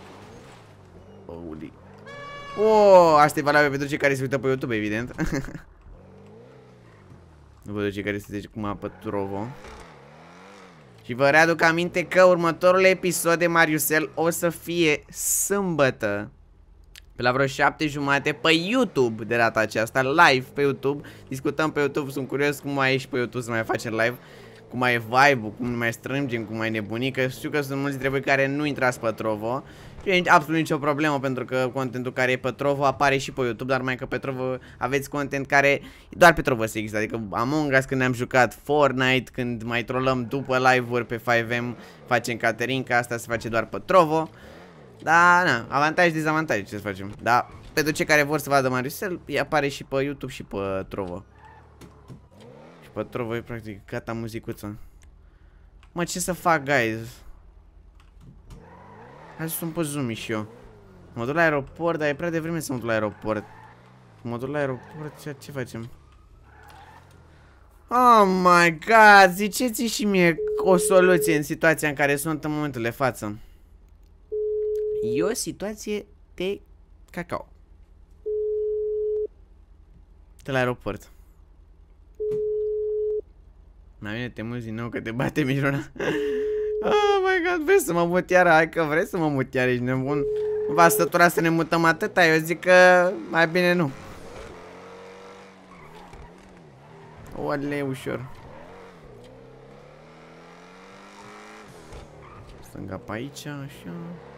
Holy. Oh, asta e valabil pentru cei care se uită pe YouTube, evident. Nu pentru cei care se zice cum apă Trovo. Și vă readuc aminte că următorul episod de Mariusel o să fie sâmbătă, pe la vreo 7:30 pe YouTube de data aceasta, live pe YouTube. Discutăm pe YouTube, sunt curios cum mai ești pe YouTube să mai facem live. cum mai e vibe-ul, cum mai strângem, cum mai nebunii, că știu că sunt mulți dintre voi care nu intrați pe Trovo. Și e absolut nicio problemă, pentru că contentul care e pe Trovo apare și pe YouTube, dar mai că pe Trovo aveți content care doar pe Trovo se există. Adică Among Us când ne-am jucat, Fortnite, când mai trollăm după live-uri pe 5M, facem Caterinca, asta se face doar pe Trovo. Da, na, avantaj, dezavantaj, ce să facem. Da, pentru cei care vor să vadă Mariusel, apare și pe YouTube și pe Trovo. Și pe Trovo e practic gata muzicuța. Mă, ce să fac, guys? Hai să sun pe Zoom și eu. Mă duc la aeroport, dar e prea devreme să mă duc la aeroport. Mă duc la aeroport, ce facem? Oh my god, ziceți și mie o soluție în situația în care sunt în momentul de față. E o situație de cacao. De la aeroport. Mai bine te muzi din nou că te bate mișuna. Oh my god, vrei să mă mut iară? Hai că vrei să mă mut iară, ești nebun. V-a sătura să ne mutăm atâta? Eu zic că mai bine nu. Oale, ușor. Stânga pe aici, așa.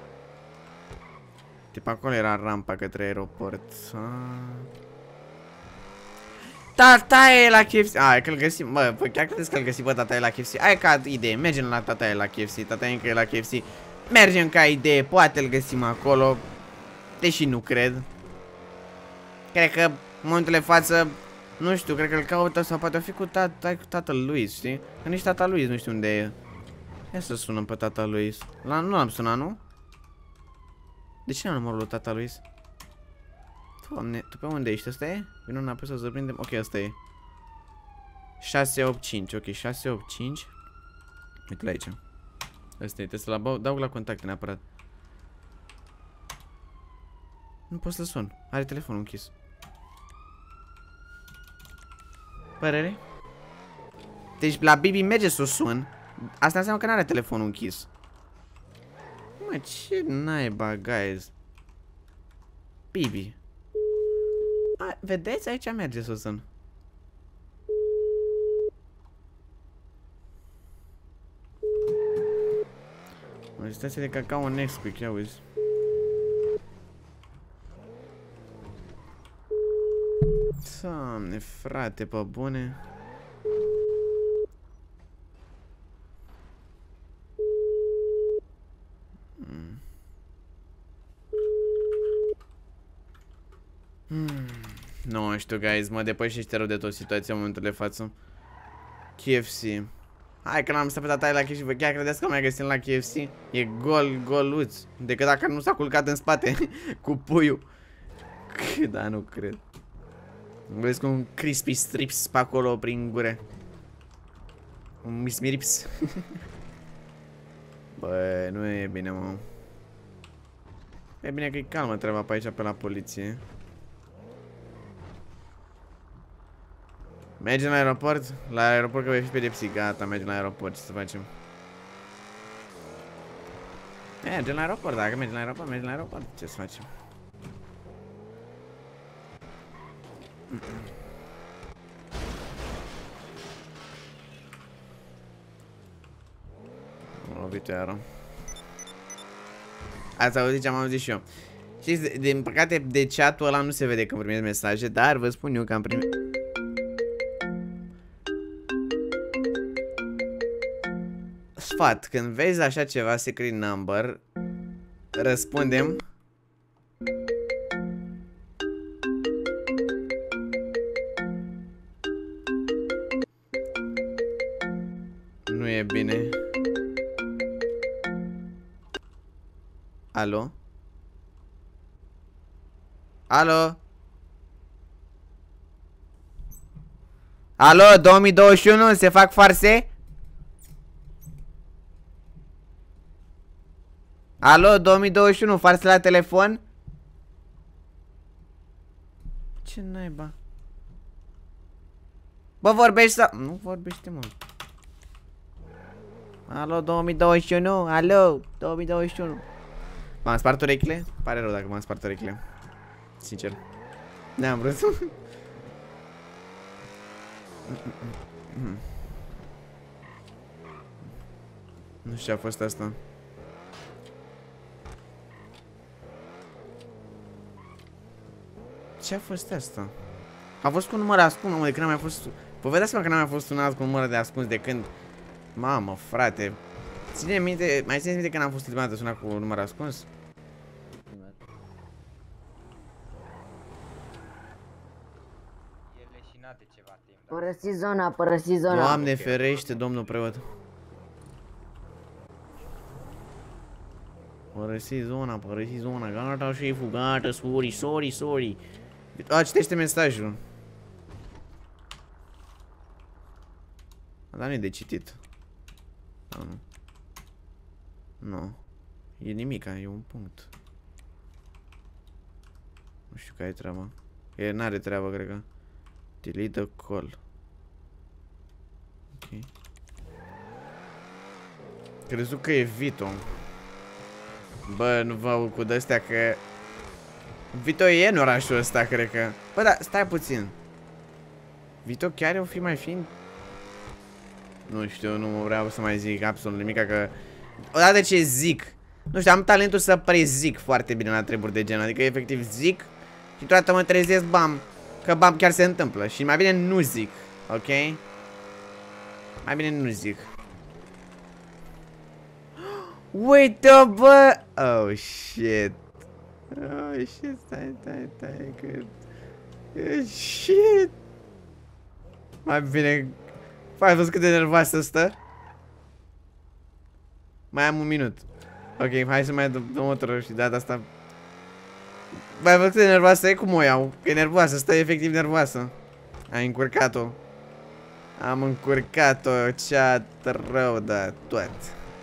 De pe acolo era rampa către aeroport. Tataie la KFC. Hai că-l găsim. Bă, chiar credeți că-l găsim pe Tataie la KFC? Hai ca idee, mergem la Tataie la KFC. Tataie încă e la KFC. Mergem ca idee, poate-l găsim acolo. Deși nu cred. Cred că în momentul de față, nu știu, cred că îl caută sau poate o fi cu tatăl lui, știi? Că nici tata lui nu știu unde e. Ia să sunăm pe tata lui. Nu l-am sunat, nu? De ce n-am numărul lui tata lui? Doamne, tu pe unde ești? Ăsta e? Vino înapoi să zăprindem. Ok, ăsta e 685, ok, 685. Uite la aici. Ăsta e, trebuie să-l dau la contacte neapărat. Nu pot să-l sun, are telefonul închis. Părere? Deci la Bibi merge să o sun. Asta înseamnă că n-are telefonul închis. Mă, ce naiba, guys. Bibi. Vedeți? Aici merge să o sun. O situație de cacao în Nesquik, ia uzi. Doamne, frate, pe bune. Nu știu, guys, mă depășește rău de tot situația în momentul de față. KFC. Hai că l-am stat pe Tataie la KFC. Vă chiar credeți că mai găsim la KFC? E goluț. Decât dacă nu s-a culcat în spate cu puiul. Da, nu cred. Vezi cu un crispy strips pe acolo prin gură. Un mismirips. Bă, nu e bine, mă. E bine că e calmă treaba pe aici, pe la poliție. Mergem la aeroport? La aeroport că vei fi pedepsit. Gata, mergem la aeroport. Ce să facem? Mergem la aeroport. Dacă mergem la aeroport, mergem la aeroport. Ce să facem? M-a lovit iară. Ați auzit ce am auzit și eu. Știți, din păcate de chat-ul ăla nu se vede când primesc mesaje, dar vă spun eu că am primit. Sfat, când vezi așa ceva secret number, răspundem. Nu e bine. Alo? Alo? Alo, 2021, se fac farse? Alo, 2021, farse la telefon? Ce naiba? Bă, vorbești sau... Nu vorbește, mă. Alo, 2021, alo, 2021. M-am spart urechile? Pare rău dacă m-am spart urechile. Sincer. Ne-am vrut. Nu știu ce a fost asta. Ce a fost asta? A fost cu un număr ascuns, mă, de când am mai fost... Vă vedeți că n-am mai fost sunat cu un număr de ascuns de când... Mamă, frate. Ține minte, mai țineți minte când am fost ultima dată sunat cu un număr ascuns? Părăsi zona, părăsi zona. Doamne ferește, domnul preot. Părăsi zona, gata, șeful, gata, sorry. A, citește mesajul. Dar nu e de citit. Nu. Nu. E nimica, e un punct. Nu știu care e treaba. E, n-are treabă, cred că. Delete call. Ok. Crezut că e Vito. Bă, nu vă aud cu de-astea că... Vito e în orașul ăsta, cred că. Bă, da, stai puțin. Vito chiar o fi mai fin? Nu știu, nu vreau să mai zic absolut nimic, că... Odată ce zic, nu știu, am talentul să prezic foarte bine la treburi de genul. Adică efectiv zic și toată mă trezesc, bam. Că bam, chiar se întâmplă. Și mai bine nu zic, ok? Mai bine nu zic. Uite-o, bă! Oh, shit. Oh, shit, stai, că... Shit. Mai bine... Ai văzut cât de nervoasă stă? Mai am un minut. Ok, hai să mai dăm o tură și data asta... Ai văzut cât de nervoasă e? Cum o iau? Că e nervoasă, stă efectiv nervoasă. Ai încurcat-o. Am încurcat-o, cea rău de tot.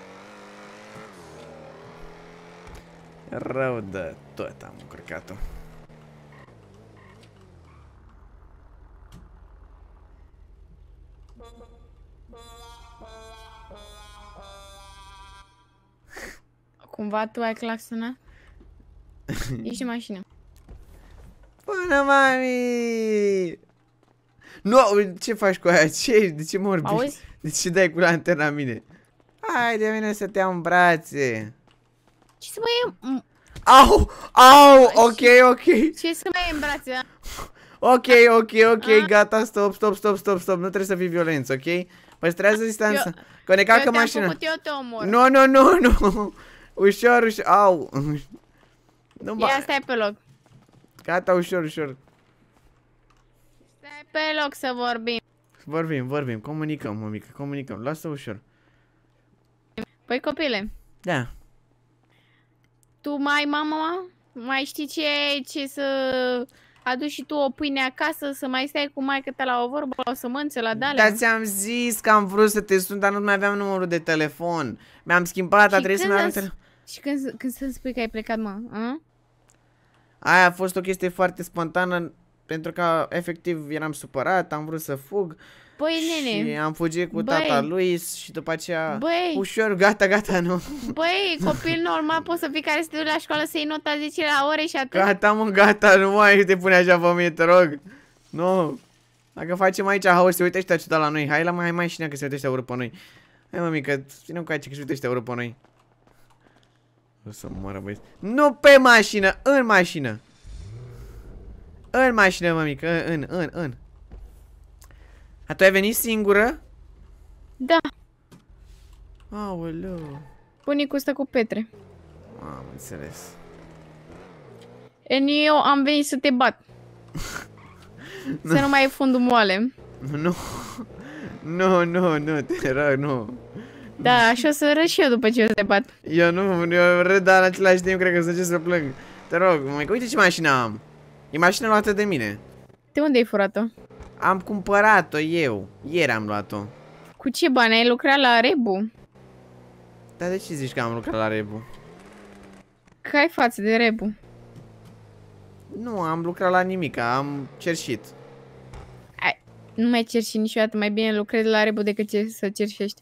Rău de tot am încurcat-o. Cumva tu ai claxonat? Ești în mașină. Bună, mami! Nu, ce faci cu aia? Ce? De ce morbi? Auzi? De ce dai cu lanterna la mine? Hai de mine să te iau în brațe. Ce să mă iei? Au, ok. Ce să mă iei în brațe, da? Ok, gata, stop, nu trebuie să fii violență, ok? Păstrează distanța. Că ne calcă mașina. Eu te omor. Nu. Ușor, au. Ia stai pe loc. Gata, ușor. Stai pe loc să vorbim. Vorbim, comunicăm, mămică, comunicăm, lasă ușor. Păi copile. Da. Tu mai știi ce să aduci și tu o pâine acasă, să mai stai cu maică ta la o vorbă, la o sămânță, la dalea? Dar ți-am zis că am vrut să te sun, dar nu mai aveam numărul de telefon. Mi-am schimbat, a trebuit să mi-am telefon. Și când să-mi spui că ai plecat, mă? Aia a fost o chestie foarte spontană, pentru că efectiv eram supărat, am vrut să fug. Băi, nene. Și am fugit cu tata lui și după aceea... Băi. Ușor, gata, nu. Băi, copil normal poți să fii care să te duci la școală să iei nota 10 la ore și atât. Gata, nu mai te pune așa pe mine, te rog. Nu. Dacă facem aici haos, se uite ăștia ciudat la noi. Hai la mașină că se uite ăștia urât pe noi. Hai, mămică, ține-mi cu aici că se uite ăștia urât pe noi. O să moară, băieți. Nu pe mașină, în mașină. În mașină, mămică, în. A, tu ai venit singură? Da. Aoleu. Bunicul stă cu Petre. Am înțeles. Eu am venit să te bat. Să nu mai e fundul moale. Nu, te rog, nu. Da, așa o să râd și eu după ce o să te bat. Eu râd, dar în același timp cred că să să plâng. Te rog, mămică, uite ce mașină am. E mașina luată de mine. De unde ai furat-o? Am cumpărat-o eu. Ieri am luat-o. Cu ce bani? Ai lucrat la Rebu? Dar de ce zici că am lucrat la Rebu? Că ai față de Rebu. Nu, am lucrat la nimic, am cerșit. Nu mai cerși niciodată, mai bine lucrezi la Rebu decât să cerșești.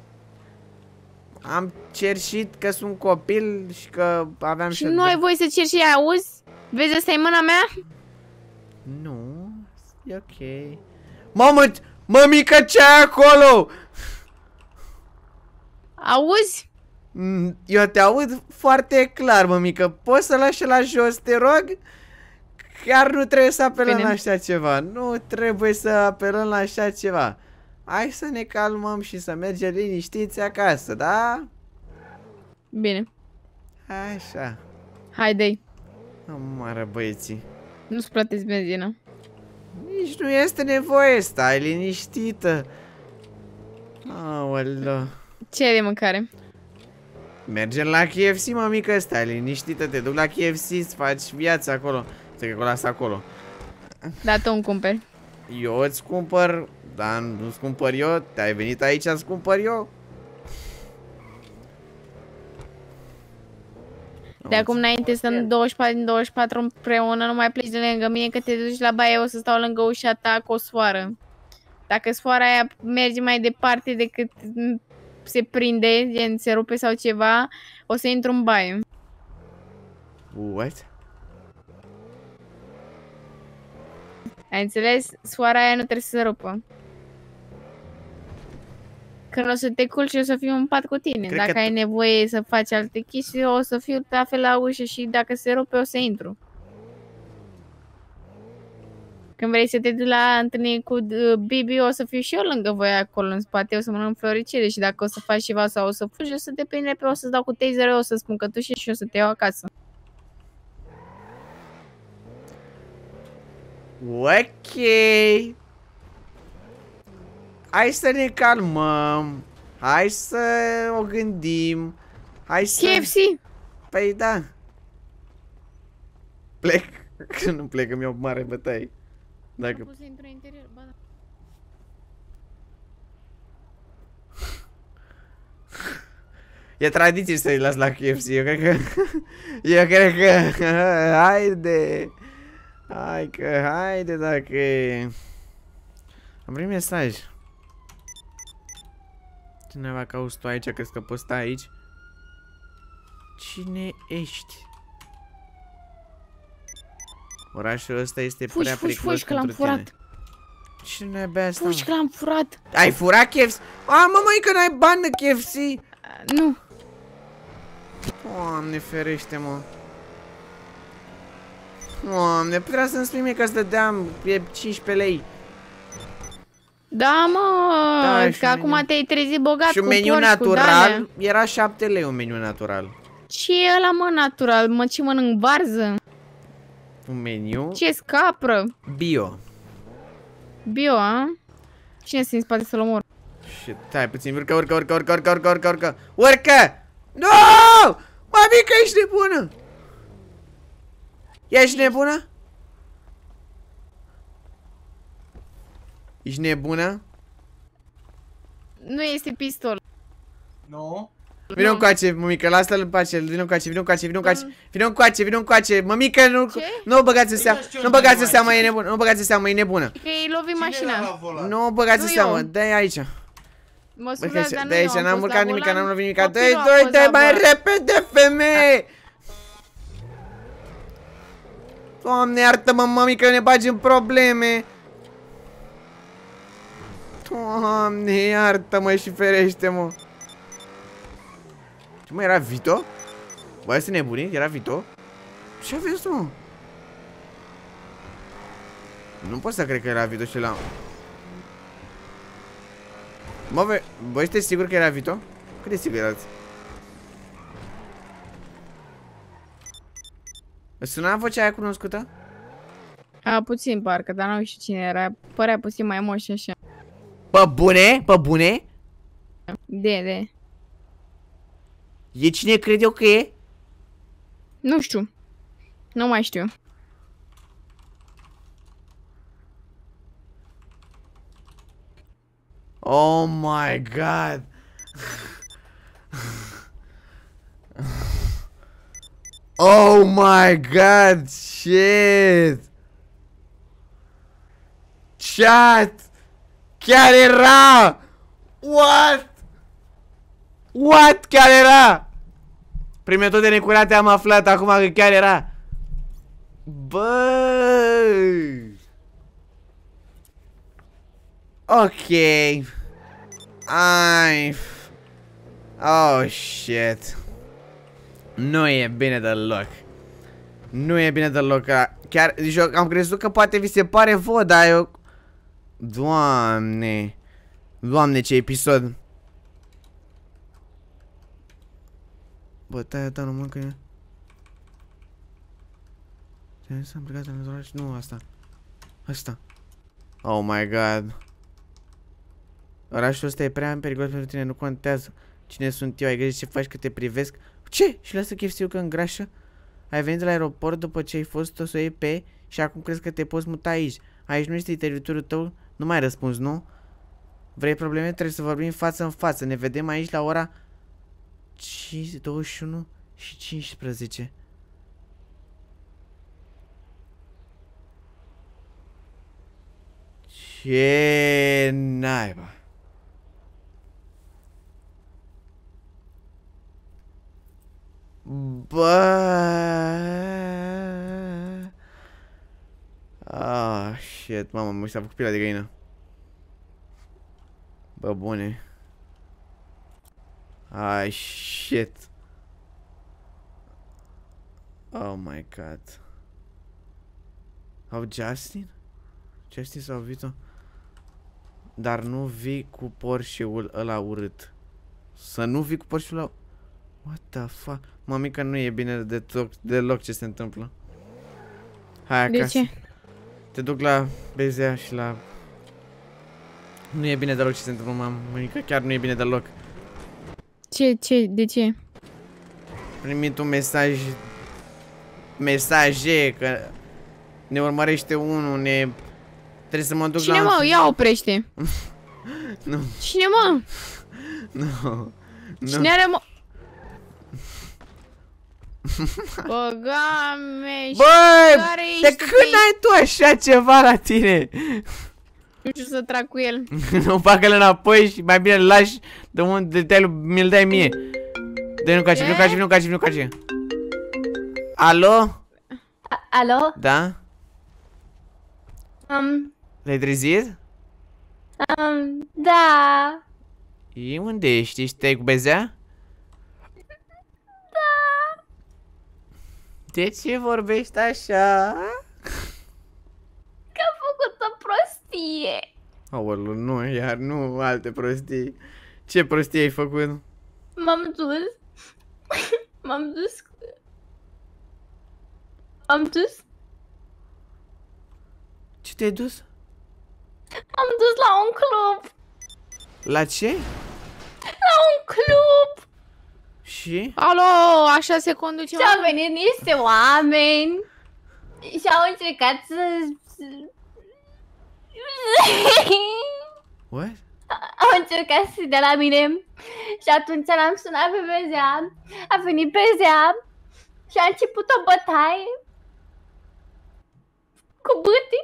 Am cerșit că sunt copil și că aveam și nu ai voie să cerși, auzi? Vezi, asta e mâna mea? Nu, e ok. Mamă, mămică, ce ai acolo? Auzi? Eu te aud foarte clar, mămică. Poți să lași la jos, te rog? Chiar nu trebuie să apelăm la așa ceva. Nu trebuie să apelăm la așa ceva. Hai să ne calmăm și să mergem liniștiți acasă, da? Bine. Așa. Haide-i. Amară băieții. Nu-ți plătesc benzină. Nici nu este nevoie, stai liniștită. Aoleu. Ce ai de mâncare? Mergem la KFC, mămică, stai liniștită, te duc la KFC, îți faci viața acolo. Stai că o las acolo. Da, tu îmi cumperi. Eu îți cumpăr, dar nu-ți cumpăr eu. Te-ai venit aici să-ți cumpăr eu? De acum înainte stăm 24 din 24 împreună, nu mai pleci de lângă mine, că te duci la baie, o să stau lângă ușa ta cu o sfoară. Dacă sfoara aia merge mai departe decât se prinde, gen se rupe sau ceva, o să intru în baie. What? Ai înțeles? Sfoara aia nu trebuie să se rupă. Când o să te culci, o să fiu în pat cu tine. Cred dacă că ai nevoie să faci alte chestii, o să fiu la fel la ușă și dacă se rupe, o să intru. Când vrei să te duci la întâlnire cu Bibi, o să fiu și eu lângă voi acolo în spate, o să mănânc floricele și dacă o să faci ceva sau o să fugi, o să te prinde pe, o să-ți dau cu taser, o să spun că tu și o să te iau acasă. Ok. Hai să ne calmăm. Hai să o gândim. Hai să... KFC! Păi da. Plec. Că nu plec, îmi iau mare bătaie. Dacă... E tradiție să-i las la KFC. Eu cred că... Eu cred că... Haide. Hai că... Haide dacă... Am primit mesaj. Cineva cauți tu aici, crezi că poți sta aici? Cine ești? Orașul ăsta este prea periculos pentru tine. Cine bea asta? Fugi că l-am furat. Ai furat KFC? A, măi, că n-ai bani de KFC? Nu. Doamne, ferește-mă. Doamne, putea să-mi spui mie că îți dădeam 15 lei. Da, mă, Da, că acum te-ai trezit bogat și cu un meniu porci, natural, era 7 lei un meniu natural. Ce e ăla, mă, natural? Mă, ce mănânc varză? Un meniu Ce scapră? bio. Bio, a? Cine se în spate să-l omor? Și stai puțin, urcă. Urcă! Nu! Mamică, ești nebună! Ești nebună? Ești nebună? Nu este pistol. Nu? Vino încoace, mămică, lasă-l în pace, vino încoace, mămică, nu o băgați în seamă, nu băgați în seamă, e nebună, nu băgați în seamă, e nebună. Că îi lovi mașina. Nu o băgați în seamă, dă-i aici. Mă scuzați, dar nu Dă-i aici, eu am n-am fost urcat la nimic, volan. n-am lovit nimic, Copilul a dă-i, fost la mai volan. repede, femeie! Doamne, iartă-mă, mămică, ne bagi în probleme. Doamne, iartă-mă și ferește-mă. Ce mă, era Vito? Bă, este nebunit? Era Vito? Ce aveți, mă? Nu pot să cred că era Vito și la... Mă, voi sunteți sigur că era Vito? Cât de sigur erați? Îți suna vocea aia cunoscută? A, puțin parcă, dar nu știu cine era. Părea puțin mai moș și așa. Pă bune? Pă bune? De. E cine cred eu că e? Nu știu. Nu mai știu. Oh my god. Oh my god, shit. Chat. Chiar era. What? Chiar era. Prin metode necurate am aflat acum că chiar era. Bă. Ok. Oh, shit. Nu e bine deloc. Nu e bine deloc. Chiar, deci eu am crezut că poate vi se pare vouă, dar eu... Doamne. Doamne, ce episod. Bătaia ta nu mâncă. S-a plecat în oraș. Nu, asta. Asta. Oh my god. Orașul ăsta e prea periculos pentru tine, nu contează cine sunt eu, ai grijă ce faci că te privesc. Ce? Și lasă KFC-ul că îngrașă? Ai venit la aeroport după ce ai fost să o iei pe și acum crezi că te poți muta aici. Aici nu este teritoriul tău? Nu mai răspunzi, nu? Vrei probleme? Trebuie să vorbim față în față. Ne vedem aici la ora 21 și 15. Ce naiba. Bă. Ah, shit, mama, mi s-a făcut pila de găină. Bă, bune. Ah, shit. Oh my god. Au Justin? Justin sau Vito? Dar nu vii cu Porsche-ul ăla urât. Să nu vii cu Porsche-ul ăla... What the fuck? Mamica, nu e bine deloc ce se întâmplă. Hai acasă. De ce? Te duc la Bezea și la... Nu e bine deloc ce se întâmplă, mamica, chiar nu e bine deloc. Ce? De ce? Primit un mesaj... Mesaje, că... Ne urmărește unul, ne... Trebuie să mă duc Cine, la... mă? Ia oprește. Nu. Cine, mă? Nu. Cine are, mă? Băgame. Băi, de când ai tu așa ceva la tine? Nu știu să trag cu el. Nu facă-l înapoi și mai bine îl lași de unde mi-l dai mie. Dă-i nu cace. Alo? Alo? Da? L-ai trezit? Da. E unde ești? Stai cu Bezea? Da. De ce vorbești așa? Că am făcut o prostie. Aoleu, nu, iar nu alte prostii. Ce prostie ai făcut? M-am dus. Am dus. Ce te-ai dus? Am dus la un club. La ce? La un club. Și? Alo, așa se conduce. Și au venit niște oameni și au încercat să... What? Au încercat să dea la mine și atunci l-am sunat pe Bezea. A venit Bezea și a început o bătaie cu bâtii.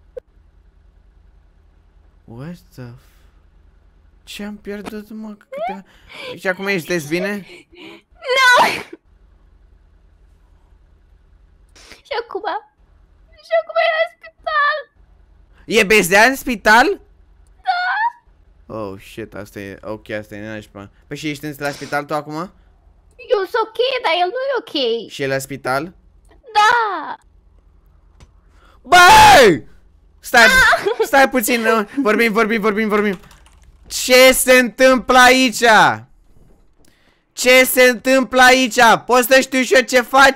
What the f... Ce-am pierdut, mă? Și acum ești bine? Nu! Și acum e la spital. E Bezea în spital? Da! Oh, shit, asta e... Ok, asta e nașpa. Păi și ești la spital tu acum? Eu sunt ok, dar el nu e ok. Și e la spital? Da! Băi! Stai puțin, vorbim. Ce se întâmplă aici? Ce se întâmplă aici? Poți să știu și eu ce faci?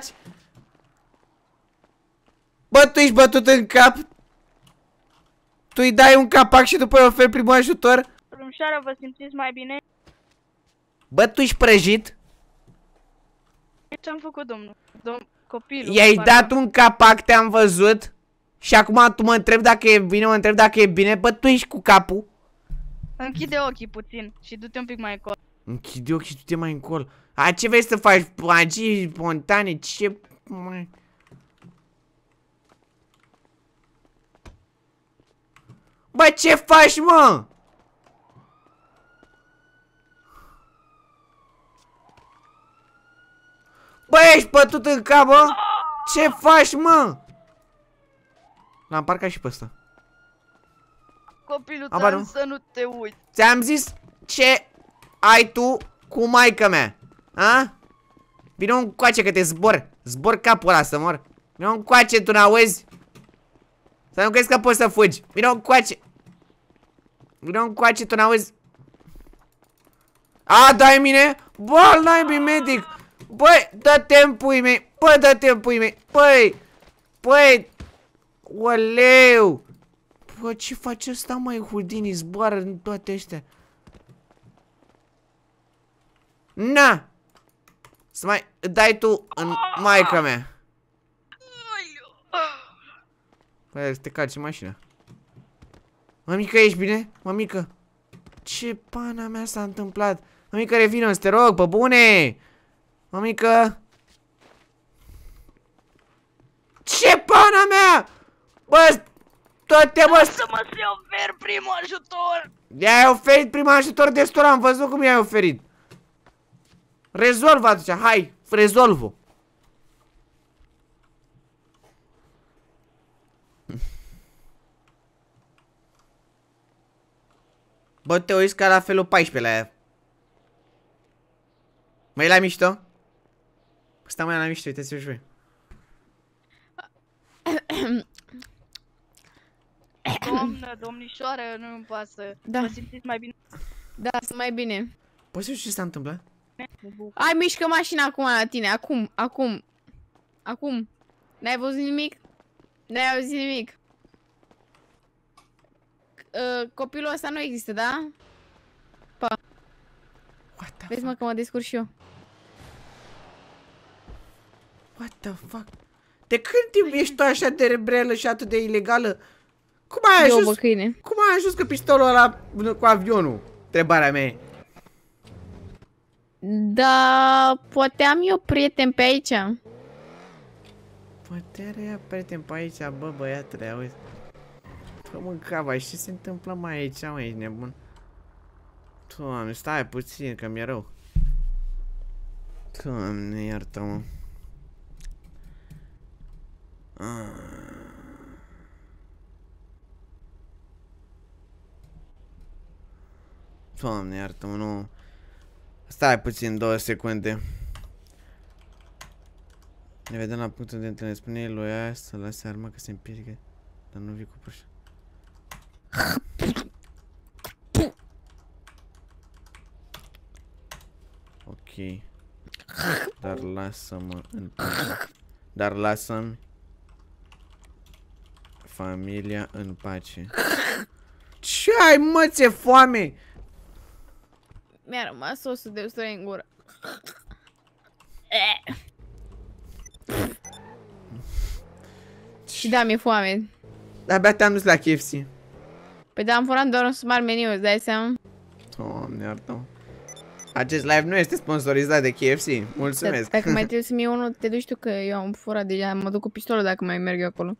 Bă, tu ești bătut în cap? Tu îi dai un capac și după îi oferi primul ajutor? Domnișoară, vă simțiți mai bine? Bă, tu ești prăjit? Ce-am făcut, domnul? Copilul. I-ai dat un capac, te-am văzut? Și acum tu mă întrebi dacă e bine, Bă, tu ești cu capul? Închide ochii puțin și du-te un pic mai încolo. Închide ochii și du-te mai încolo. A, ce vrei să faci? Magii spontane? Ce... Bă, ce faci, mă? Bă, ești bătut în cap, bă? Ce faci, mă? L-am parcat și pe ăsta. Copilul Aba, tău, nu. să nu te uiți. Ți-am zis ce ai tu Cu maica mea. A? Vino încoace că te zbor. Zbor capul ăla să mor. Vino încoace, tu n-auzi? Să nu crezi că poți să fugi. Vino încoace. Vino încoace, tu n-auzi? A, dai mine? Bă, naibii medic. Băi, dă-te în pui mei. Bă, dă-te în pui mei. Băi. Băi. Oleu. Bă, ce face ăsta, mai Houdini? Zboară în toate astea. Na. Să mai dai tu în maica mea. Păi, să te calci în mașină. Mămică, ești bine? Mămică. Ce pana mea s-a întâmplat? Mămică, revină, te rog, pe bune! Mămică! Ce pana mea? Bă, toate mă... Lasă-mă să-i ofer primul ajutor! I-ai oferit primul ajutor destul, am văzut cum i-ai oferit. Rezolvă atunci, hai, rezolvă. Bă, te uiți ca la felul 14 la aia. Mai la mișto? Stai mai la mișto, uite-ți-o și voi. Doamnă, domnișoară, nu-mi pasă. Da. Vă simțiți mai bine? Da, sunt mai bine. Poți să știi ce s-a întâmplat? Hai, mișcă mașina acum la tine, acum. N-ai văzut nimic? N-ai auzit nimic? Copilul ăsta nu există, da? What the Vezi, fuck? mă, că mă descurc și eu. What the fuck? De când timp ești tu așa de rebelă și atât de ilegală? Cum ai Eu, ajuns? bă, câine. Cum ai ajuns cu pistolul ăla cu avionul? Întrebarea mea e. Da, poate am eu prieten pe aici. Poate are ea prieten pe aici, bă, băiatule, auzi. Bă, mâncava, și ce se întâmplă mai aici, mă, ești nebun? Doamne, stai puțin, că mi-e rău. Doamne, iartă-mă. Doamne, iartă-mă, nu. Stai puțin, 2 secunde. Ne vedem la punctul de întâlnire. Spune lui aia să lase arma că se împiedică. Dar nu vii cu pușa. Ok. Dar lasă-mă în pace. Dar lasă-mi familia în pace. Ce ai, mă, ți-e foame? Mi-a rămas sosul de usturoi în gură. Și da, mi-e foame. Abia te-am dus la KFC. Păi da, am furat doar un smart menu, îți dai seama? Doamne, iartă-mă. Acest live nu este sponsorizat de KFC. Mulțumesc. Dacă mai trebuie să-mi iei unul, te duci tu, că eu am furat deja, mă duc cu pistolul dacă mai merg eu acolo.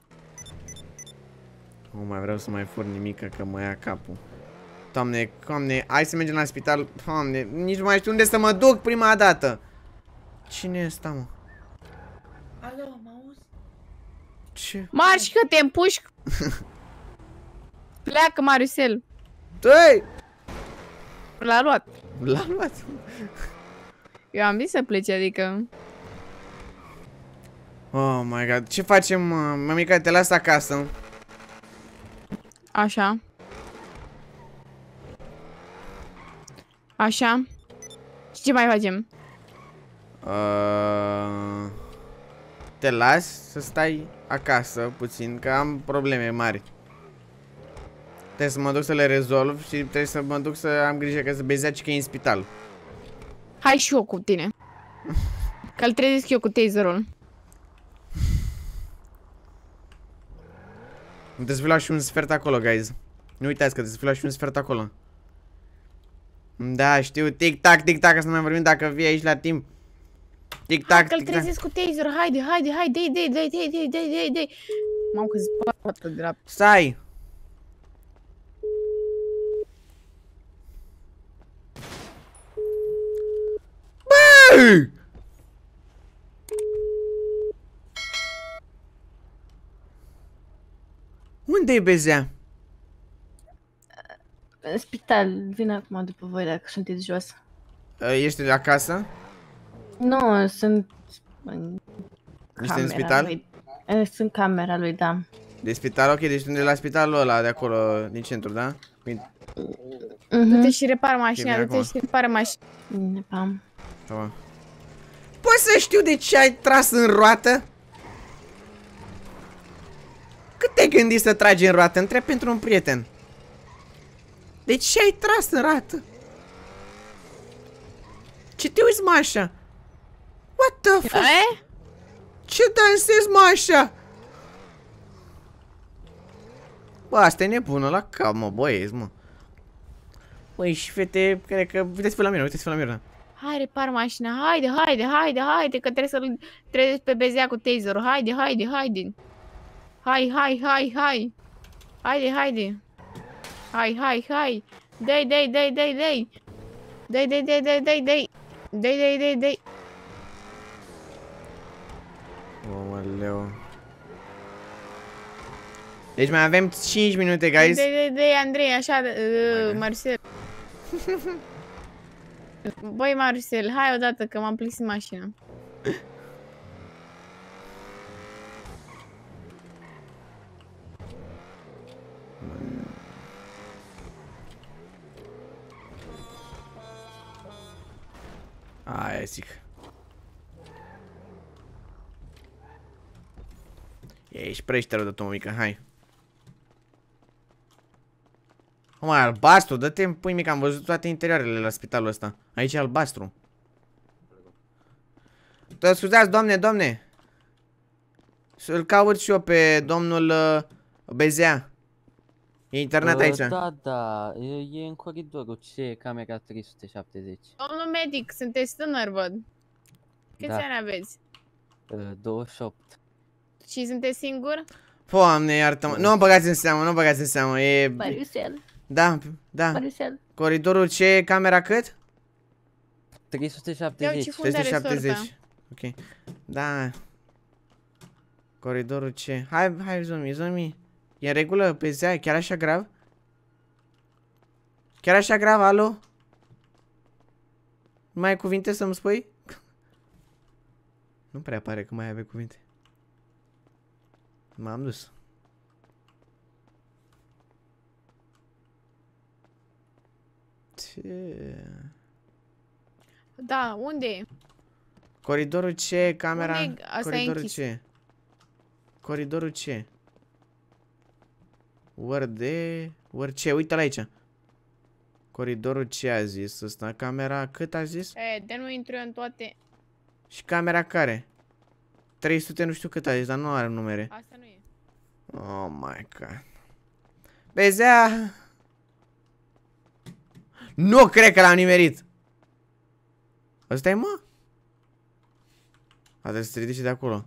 Nu mai vreau să mai fur nimic, că mă ia capul. Doamne, Doamne, hai să mergem la spital. Doamne, nici nu mai știu unde să mă duc prima dată. Cine e ăsta, mă? Alo, mă auzi? Ce? Marș că te împușc! Pleacă, Mariusel! Dă-i! L-a luat. L-a luat. Eu am zis să plece, adică... Oh my god, ce facem, mămica, te las acasă. Așa. Așa. Și ce mai facem? Te las să stai acasă puțin, că am probleme mari. Trebuie să mă duc să le rezolv și trebuie să mă duc să am grijă că să bezeaci că e în spital. Hai și eu cu tine. Că-l trezesc eu cu taserul. Trebuie să vi luat și un sfert acolo, guys. Nu uitați că trebuie să vi luat și un sfert acolo. Da, știu, tic-tac, tic-tac, că să nu mai vorbim dacă vii aici la timp. Tic-tac, Că-l tic-tac. trezesc cu taserul, haide, dai. M-am că zbată de la... Stai! Băi! Unde-i Bezea? În spital, vin acum după voi dacă sunteți jos. Ești acasă? Nu, sunt în Ești în spital? lui. Sunt în camera lui, da. De spital, ok, deci de la spitalul ăla de acolo, din centru, da? Du-te și repar mașina, bine du-te acum. și repar mașina. Bine, pam. Poți să știu de ce ai tras în roată? Cât te-ai gândit să tragi în roată? Întreb pentru un prieten. De ce ai tras în roată? Ce te uiți, mă, așa? What the fuck? Ce dansezi, mă, așa? Bă, asta e nebună la cap, mă, băieți, mă. Băi, și fete, cred că... Uite-ți-vă la mine, uite-ți-vă la mine. Hai, repar mașina, haide, că trebuie să-l trezesc pe bezea cu taserul, haide. Hai. Haide. Hai. Dai. Dai. Omaleu. Deci mai avem 5 minute, guys. Dai, Andrei, așa, Marcel. Băi, Marcel, hai odată că m-am plictisit mașina. Aia zic. Ești preșterul de tomică, hai. Mă, albastru, dă-te în pui mic, am văzut toate interioarele la spitalul ăsta. Aici e albastru. Scuzați, doamne. Să-l caut și eu pe domnul Bezea. E internat aici. Da, e în coridorul C, camera 370. Domnul medic, sunteți tânăr, văd. Câți Da. ani aveți? 28. Și sunteți singur? Doamne, iartă-mă. Nu mă băgați în seamă, e... Marcel. Da. Marcel. Coridorul C, camera cât? 370. ce funde are 370. Ok. Da. Coridorul C. Hai, Zomi. E în regulă pe zea? Chiar așa grav? Chiar așa grav, alo? Nu mai ai cuvinte să-mi spui? Nu prea pare că mai avea cuvinte. M-am dus. Ce? Da, unde e? Coridorul C, camera... Unde e? Asta e Coridorul închis. C. Coridorul C. Word C, uite-l aici. Coridorul C a zis ăsta. Camera cât a zis? De nu intru eu în toate. Și camera care? 300 nu știu cât a zis, dar nu are numere. Asta nu e. Oh my god. Bezea! Nu cred că l-am nimerit. Ăsta e, mă? Trebuie să te ridici de acolo.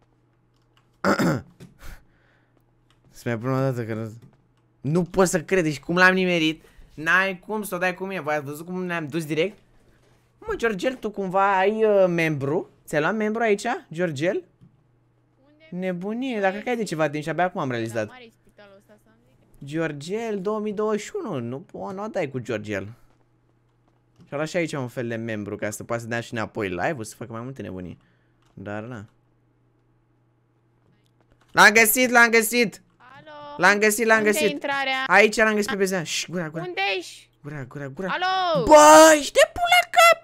Să mai pun o dată că nu pot să cred, deci cum l-am nimerit. N-ai cum să o dai cu mine. V-ați văzut cum ne-am dus direct? Mă, Georgel, tu cumva ai membru? Ți-ai luat membru aici, Georgel? Nebunie, dar cred că ai de ceva timp și abia acum am realizat. Mare e spitalul ăsta, să Georgel 2021, nu o dai cu Georgel. Și așa aici un fel de membru ca să poată să dea și înapoi live-ul, să facă mai multe nebunii. Dar na. L-am găsit! Alo? L-am găsit! Unde e intrarea? Aici l-am găsit pe Bezea. Șș, gura. Unde ești? Gura. Alo? Bă, ești de pula cap!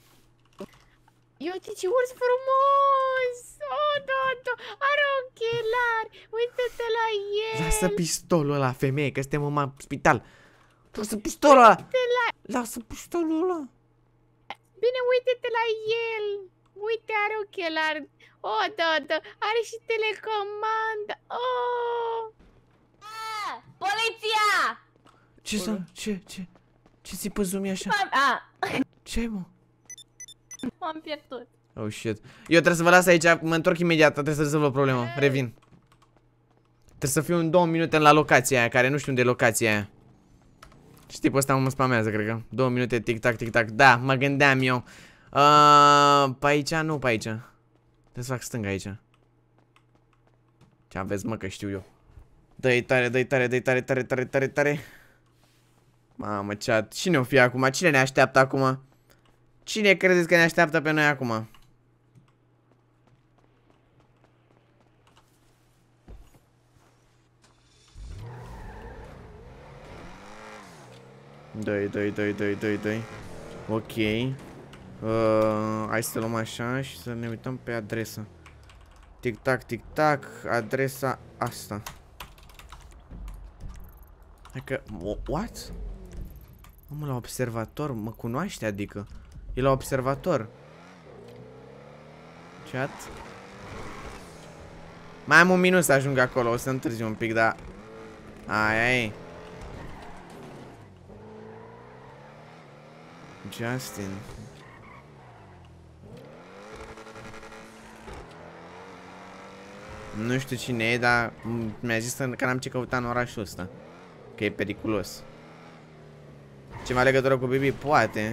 Eu ce urs frumos! Oh, da, are ochelari! Uite-te la el! Lasă pistolul ăla, femeie, că suntem în spital. Lasă pistolul ăla! Lasă pistolul ăla! Bine, uite-te la el! Uite, are ochelari! Oh, da, are și telecomandă! Oh! Poliția! Ce țipă zoom așa? Ce ai, mă? M-am pierdut. Oh, shit. Eu trebuie să vă las aici, mă întorc imediat, trebuie să rezolv o problemă. Revin. Trebuie să fiu în 2 minute la locația aia, care nu știu unde e locația aia. Și tipul ăsta mă spamează, cred că. 2 minute, tic-tac. Da, mă gândeam eu. Pe aici, nu pe aici. Trebuie să fac stânga aici. Ce aveți, mă, că știu eu. Dă-i tare. Mamă, chat. Cine o fi acum? Cine ne așteaptă acum? Cine credeți că ne așteaptă pe noi acum? Doi. Ok. Hai să luăm așa și să ne uităm pe adresă. Tic-tac, tic-tac. Adresa asta. Hai că... What? Mă, la observator? Mă cunoaște, adică? E la observator. Chat. Mai am un minut să ajung acolo. O să întârzi un pic, dar... Aia e. Justin. Nu știu cine e, dar mi-a zis că n-am ce căuta în orașul ăsta. Că e periculos. Ceva legătură cu Bibi? Poate.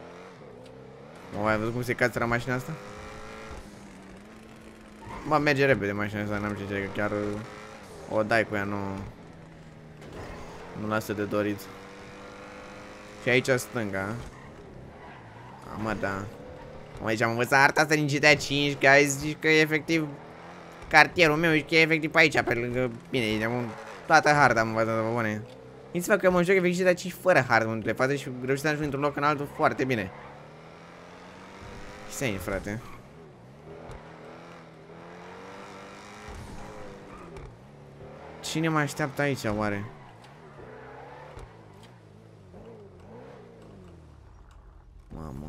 Ai văzut cum se cațără mașina asta? Mă, merge repede mașina asta, n-am ce zice, că chiar o dai cu ea, nu lasă de dorit. Și aici stânga. Mă, da. Aici am învățat arta asta din GTA 5, că ai zis că e efectiv cartierul meu și că e efectiv pe aici, pe lângă... Bine, toată harta am învățat, bă, bune. Gândiți-vă că mă joc efectiv GTA 5 fără hartă în unele faze și reușesc să ajung într-un loc în altul foarte bine. Insane, frate. Cine mă așteaptă aici, oare? Mamă.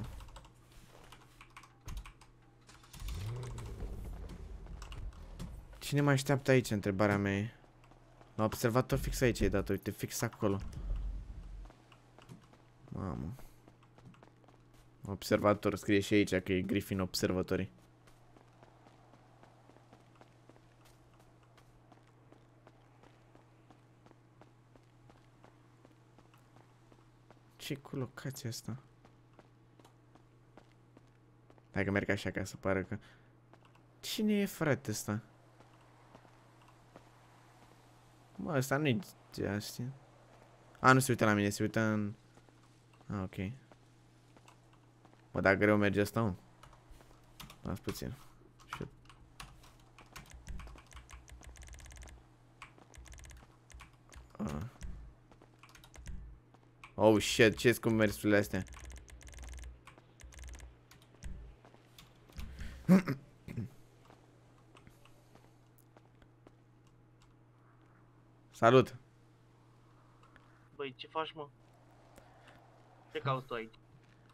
Cine mă așteaptă aici, întrebarea mea e. La observator fix aici e dat, uite, fix acolo. Mamă. Observator, scrie și aici că e Griffin Observatory. Ce cu locația asta? Hai că merg așa ca să pară că... Cine e, frate, ăsta? Mă, ăsta nu-i Justin. A, nu se uită la mine, se uită în... A, ok. Mă, dar greu merge asta, mă. Las puțin. Shit. Oh, shit, ce-s cu mersurile astea? Salut! Băi, ce faci, mă? Ce cauți tu aici?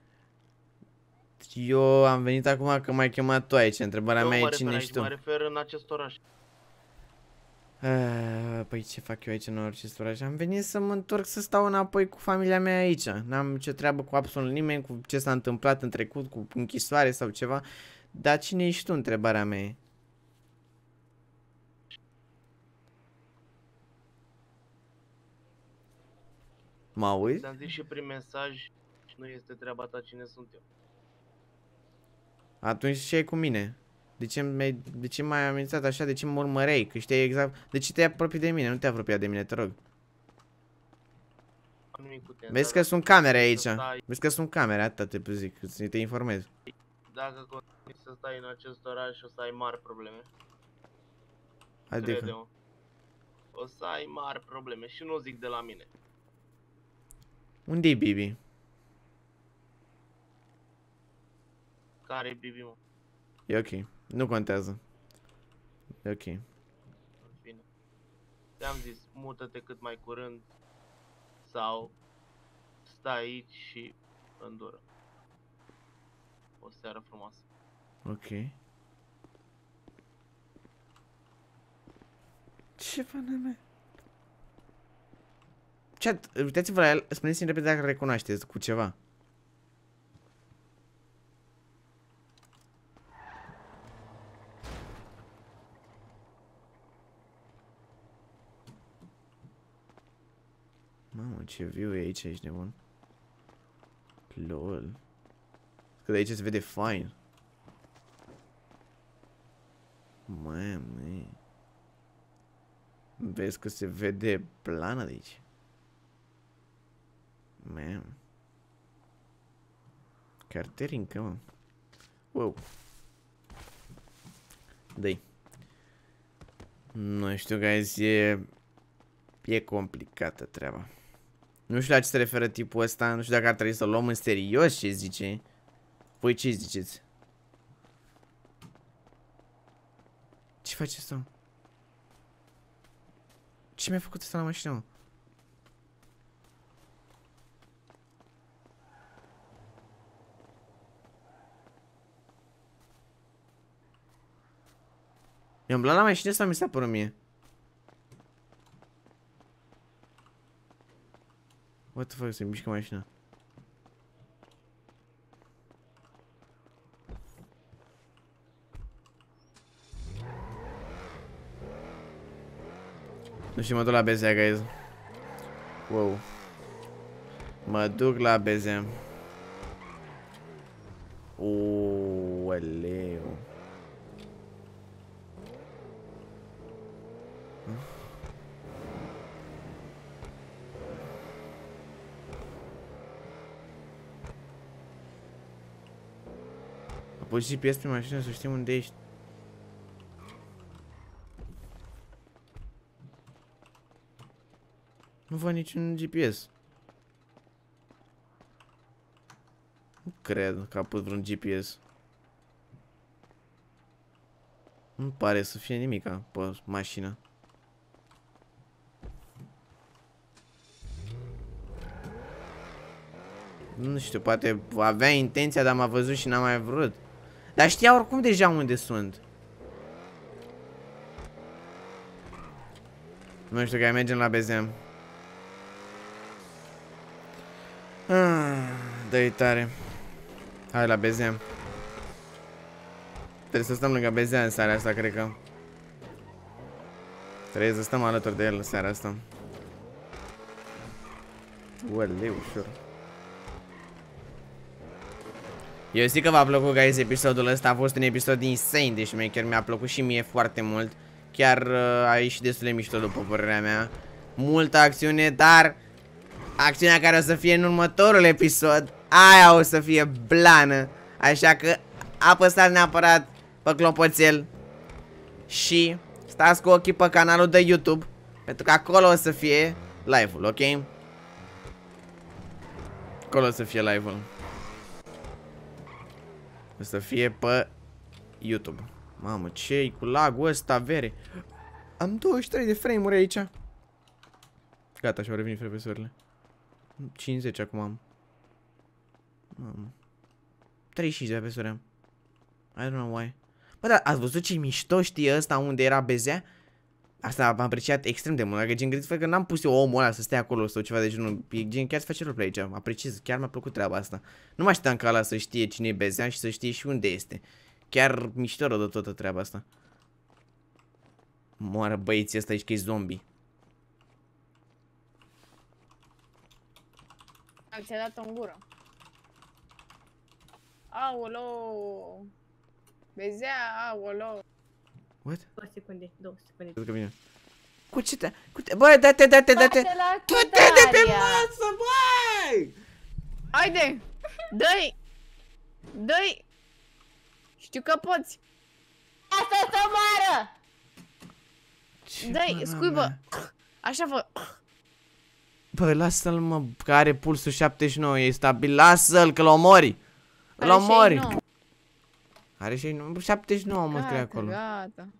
Eu am venit acum că m-ai chemat tu aici. Întrebarea mea e cine ești tu? Mă refer în acest oraș. Păi ce fac eu aici în acest oraș? Am venit să mă întorc să stau înapoi cu familia mea aici. N-am ce treabă cu absolut nimeni, cu ce s-a întâmplat în trecut, cu închisoare sau ceva. Dar cine ești tu? Întrebarea mea e. Mă auzi? Ți-am zis și prin mesaj, nu este treaba ta cine sunt eu. Atunci ce e cu mine? De ce m-ai amenințat așa? De ce mă urmăreai? Că știi exact... De ce te-ai apropiat de mine? Nu te-ai apropiat de mine, te rog. Vezi că sunt camere aici. Vezi că sunt camere, atâta te zic, să te informez. Dacă continui să stai în acest oraș, o să ai mari probleme. Adică? Crede-mă. O să ai mari probleme și nu zic de la mine. Unde-i Bibi? Care-i Bibi, mă? E ok. Nu contează. E ok. În fine. Te-am zis, mută-te cât mai curând sau stai aici și îndură. O seară frumoasă. Ok. Ce fana mea? Chat, uitați-vă la el, spuneți-mi repede dacă recunoașteți cu ceva. Mamă, ce viu e aici, ești nebun. LOL. Că de aici se vede fine. Mamă. Vezi că se vede plană de aici. Man. Chiar te rincă, mă. Wow. Dă-i. Nu știu, guys, e complicată treaba. Nu știu la ce se referă tipul ăsta, nu știu dacă ar trebui să-l luăm în serios, ce zice. Voi ce ziceți? Ce face ăsta? Ce mi-a făcut ăsta la mașină, mă? Mi-a umblat la mașină sau mi s-a părut mie? What the fuck, se mișcă mașina. Nu știu, mă duc la Bezea, guys. Wow. Mă duc la Bezea. Uoleu. A pus GPS pe mașină să știm unde ești. Nu văd niciun GPS. Nu cred că a pus vreun GPS. Nu pare să fie nimica pe mașină. Nu știu, poate avea intenția, dar m-a văzut și n-a mai vrut. Dar știa oricum deja unde sunt. Nu știu, că mergem la Bezem. Dă-i tare. Hai la Bezem. Trebuie să stăm lângă Bezem în seara asta, cred că. Trebuie să stăm alături de el în seara asta. Uoleu, ușor. Eu zic că v-a plăcut, guys, episodul ăsta. A fost un episod insane de șmecher. Mi-a plăcut și mie foarte mult. Chiar a ieșit destul de mișto, după părerea mea. Multă acțiune, dar acțiunea care o să fie în următorul episod, aia o să fie blană. Așa că apăsați neapărat pe clopoțel și stați cu ochii pe canalul de YouTube, pentru că acolo o să fie live-ul, ok? Acolo o să fie live-ul. O să fie pe YouTube. Mamă, ce-i cu lag-ul ăsta, vere? Am 23 de frame-uri aici. Gata, și-au revenit FPS-urile. 50 acum am. Mamă. 35 de FPS-uri am. I don't know why. Bă, dar ați văzut ce mișto știe ăsta unde era Bezea? Asta am apreciat extrem de mult. Dacă gen credeți că n-am pus eu omul ăla să stea acolo sau ceva de genul. Gen chiar să face roleplay aici. Apreciez, chiar mi-a plăcut treaba asta. Nu mă așteptam ca ăla să știe cine e Bezea și să știe și unde este. Chiar mișto de toată treaba asta. Moară băieții ăsta aici că e zombie. Ți-a dat-o în gură. Aolo. Bezea, aolo. What? 2 secunde, 2 secunde. Cred că vine. Cu ce te... Bă, dă-te! Du-te de pe masă, băi! Haide! Dă-i! Dă-i! Știu că poți! Asta să moară! Dă-i, scuibă! Așa fă! Bă, lasă-l, mă, că are pulsul 79, e stabil. Lasă-l, că-l omori! Îl omori! Are 79, mă, scrie acolo. Gata.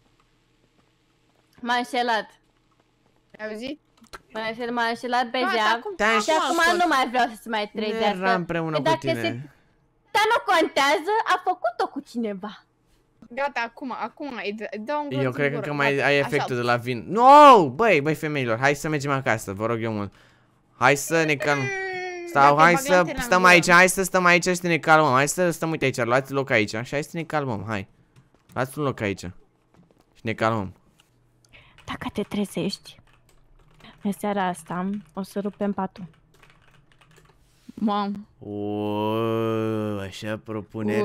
M-a înșelat. Ai auzit? M-a înșelat Bezea. Și acum nu mai vreau să se mai trezească. Era împreună cu tine. Dar nu contează, a făcut-o cu cineva. Gata, acum, îi dau un gură. Eu cred că mai ai efectul de la vin. No, băi, femeilor, hai să mergem acasă, vă rog eu mult. Hai să ne calmăm. Sau hai să stăm aici, hai să stăm aici și să ne calmăm. Hai să stăm, uite aici, luați loc aici și hai să ne calmăm, hai. Luați un loc aici. Și ne calmăm. Dacă te trezești în seara asta, o să rupem patul. Mam. Așa propunere.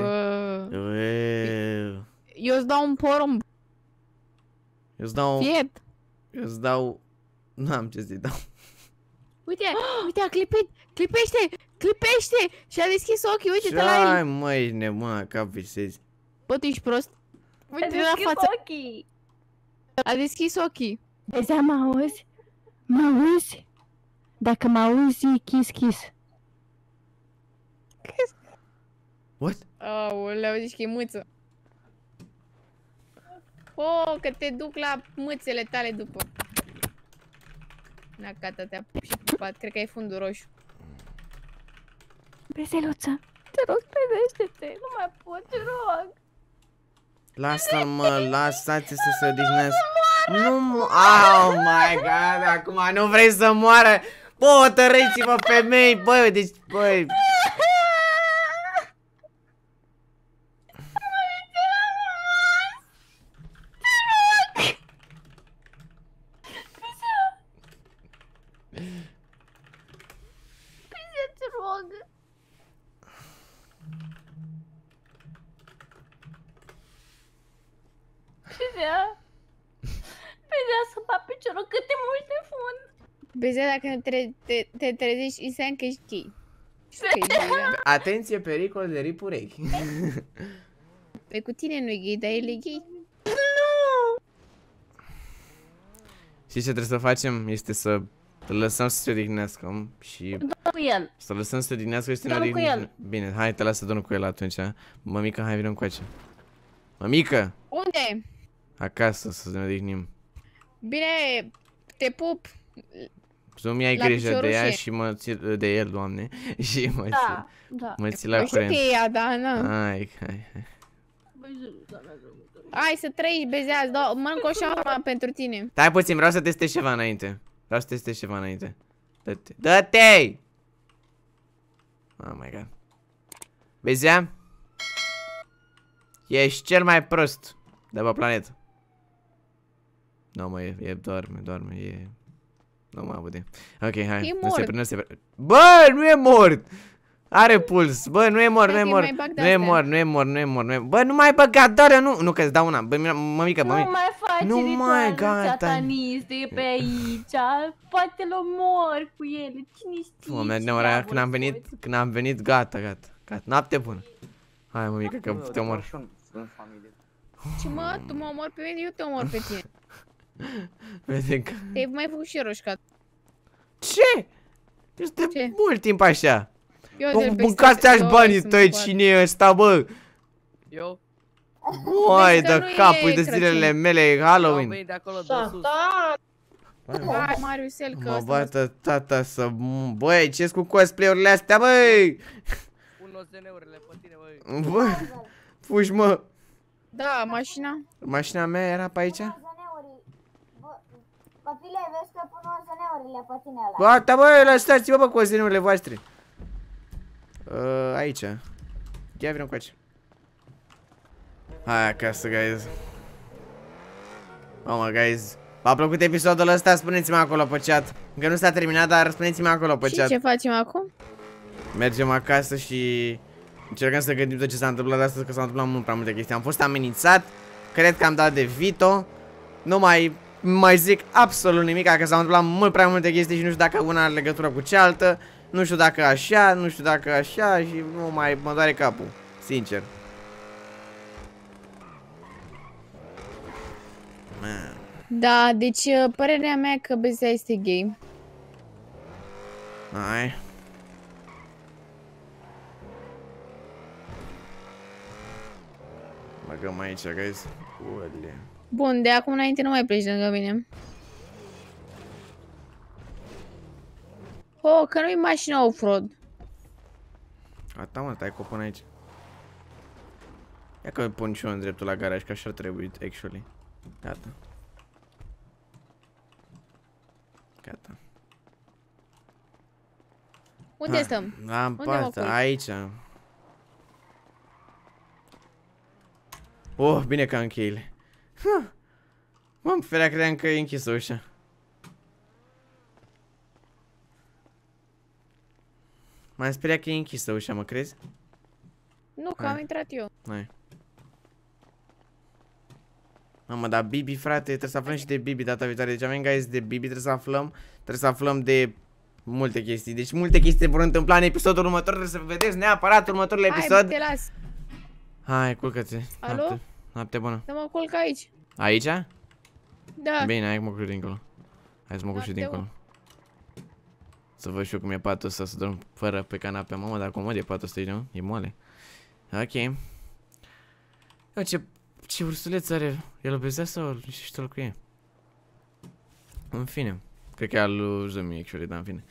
Eu îți dau un porumb. Eu îți dau... Fiet. Eu îți dau... N-am ce să-i dau. Uite, uite, a clipit. Clipește. Clipește! Și-a deschis ochii, uite-te la el! Ce-ai, măi, ești nebun la cap, visezi. Bă, tu ești prost. A Uite-te la deschis față. ochii. A deschis ochii. Bezea, mă auzi? Mă auzi? Dacă mă auzi, kiss. What? Aoleu, zici că e mâță. Oh, că te duc la mâțele tale după. Na, gata, te-a și pupat. Cred că ai fundul roșu. Bezeluță, te rog, trezește-te. Nu mai pot, te rog. Lasă-l, mă, lăsați să se odihnească. Nu, oh my god, acum nu vrei să moară. Bă, tărâiți-vă, femei, băi, deci, băi. Te rog. Bezea să bat piciorul cât de mult de fund. Bezea, dacă te trezești, înseamnă că ești gay. Atenție, pericol de rip urechi. Pe cu tine nu e gay, dar el e gay. Și ce trebuie să facem este să îl lăsăm să se odihnească și Dă cu el. să lăsăm să se odihnească și să ne Dă-l cu odihnim. el. Bine, hai, te lasă domnul cu el atunci. Mămică, hai, vină încoace. Mămică, Unde? acasă să ne odihnim. Bine, te pup. Tu mi-ai La grijă de ea piciorușe. și mă ții de el, doamne. Și mă Da, ții, da. mă ții la Știu că curent. e ea, da, na. Hai. Hai să trăiești, Bezea, îți dau, mănânc o șaurma pentru tine. Stai puțin, vreau să testez ceva înainte. Dă-te. Dă-te! Oh my god. Bezea? Ești cel mai prost de pe planetă. Nu, mă, doarme, e... Nu mă aude. Ok, hai. E Nu se mort. pre... Bă, nu e mort! Are puls. Bă, nu e mort, Hai că-i mai bag nu e mort. Bă, nu mai băga, doare, nu, că îți dau una. Bă, mămică. Nu mai faci Nu mai, ritualuri gata. sataniste pe aici. Poate l omor cu ele. Cine știe? Mă, ce neora, diavol când am venit, gata. Noapte bună. Hai, mămică, că te omor. Ce mă, tu mă omori pe mine, eu te omor pe tine. Vede că... Te-ai mai făcut și roșcat. Ce? Este Ce? mult timp așa. Eu de pe Mâncați stradă, aș banii sunt tăi, foarte- cine e ăsta, bă? Eu? Uai, Vezi că de nu e capul de Crăciun. zilele mele, e Am Halloween. venit de acolo de sus. Hai, Mariusel, că Mă ăsta bată tata să... Băi, ce-s cu cosplay-urile astea, băi? Pun OZN-urile pe tine, băi. Băi, fugi, mă. Da, mașina. Mașina mea era pe aici? Copile, vezi că pun OZN-urile pe tine ăla. Gata, băi, lăsați-vă, bă, cu ozenurile voastre. Aici. Ia vină încoace. Hai acasă, guys. Mamă, guys. V-a plăcut episodul ăsta? Spuneți-mi acolo pe chat. Încă nu s-a terminat, dar spuneți-mi acolo pe Și chat. ce facem acum? Mergem acasă și încercăm să gândim tot ce s-a întâmplat astăzi, că s-au întâmplat mult prea multe chestii. Am fost amenințat, cred că am dat de Vito. Nu mai zic absolut nimic, că s-au întâmplat mult prea multe chestii și nu știu dacă una are legătură cu cealaltă. Nu știu dacă așa, nu știu dacă așa și nu mai mă doare capul, sincer. Da, deci părerea mea că Bezea este gay. Hai. Băgăm aici, guys. Uele. Bun, de acum înainte nu mai pleci lângă mine. Oh, că nu-i mașina off-road. Gata, mă, stai că o pun aici. Ia că pun și eu în dreptul la garaj, că așa ar trebui, actually. Gata. Gata. Unde stăm? La Unde mă pasta, culc? aici. Oh, bine că am cheile. Mă, ferea, credeam că e închisă ușa. M-am speriat că e închisă ușa, mă crezi? Nu, că Hai. am intrat eu. Hai. Mamă, dar Bibi, frate, trebuie să aflăm și de Bibi data viitoare. Deci avem, guys, de Bibi, trebuie să aflăm de Multe chestii, deci multe chestii se vor întâmpla în episodul următor. Trebuie să vedeți neapărat următorul episod. Hai, te las. Hai, culcă-te. Alo? Noapte bună. Să mă culc aici. Aici? Da. Bine, hai că mă culc dincolo. Hai să mă culc și Noapte dincolo. Să văd și eu cum e patul ăsta, să dorm fără pe canapea. Mamă, dar comod e patul ăsta, nu? E moale. Ok. Eu, ce ursuleț are? El o bezea sau știu cu e? În fine. Cred că e al lui Zumi, actually, dar în fine.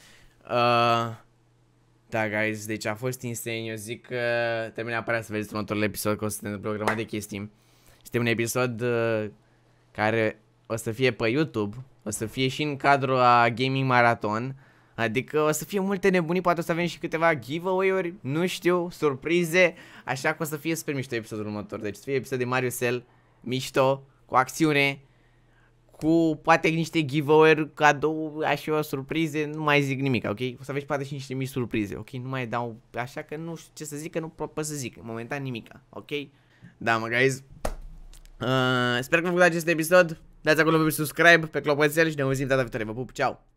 Da, guys, deci a fost insane. Eu zic că trebuie neapărat să vedeți următorul episod, că o să se întâmple o grămadă de chestii. Este un episod care o să fie pe YouTube, o să fie și în cadrul a Gaming Marathon. Adică o să fie multe nebunii, poate o să avem și câteva giveaway-uri, nu știu, surprize. Așa că o să fie super mișto episodul următor. Deci să fie episod de Mario Cell, mișto, cu acțiune, cu poate niște giveaway-uri, cadou, așa, surprize, nu mai zic nimic, ok? O să aveți poate și niște mici surprize, ok? Nu mai dau, așa că nu știu ce să zic, că nu pot să zic, momentan nimica, ok? Da, mă, guys. Sper că v-a plăcut acest episod. Dați acolo pe subscribe, pe clopoțel și ne auzim data viitoare. Vă pup, ceau!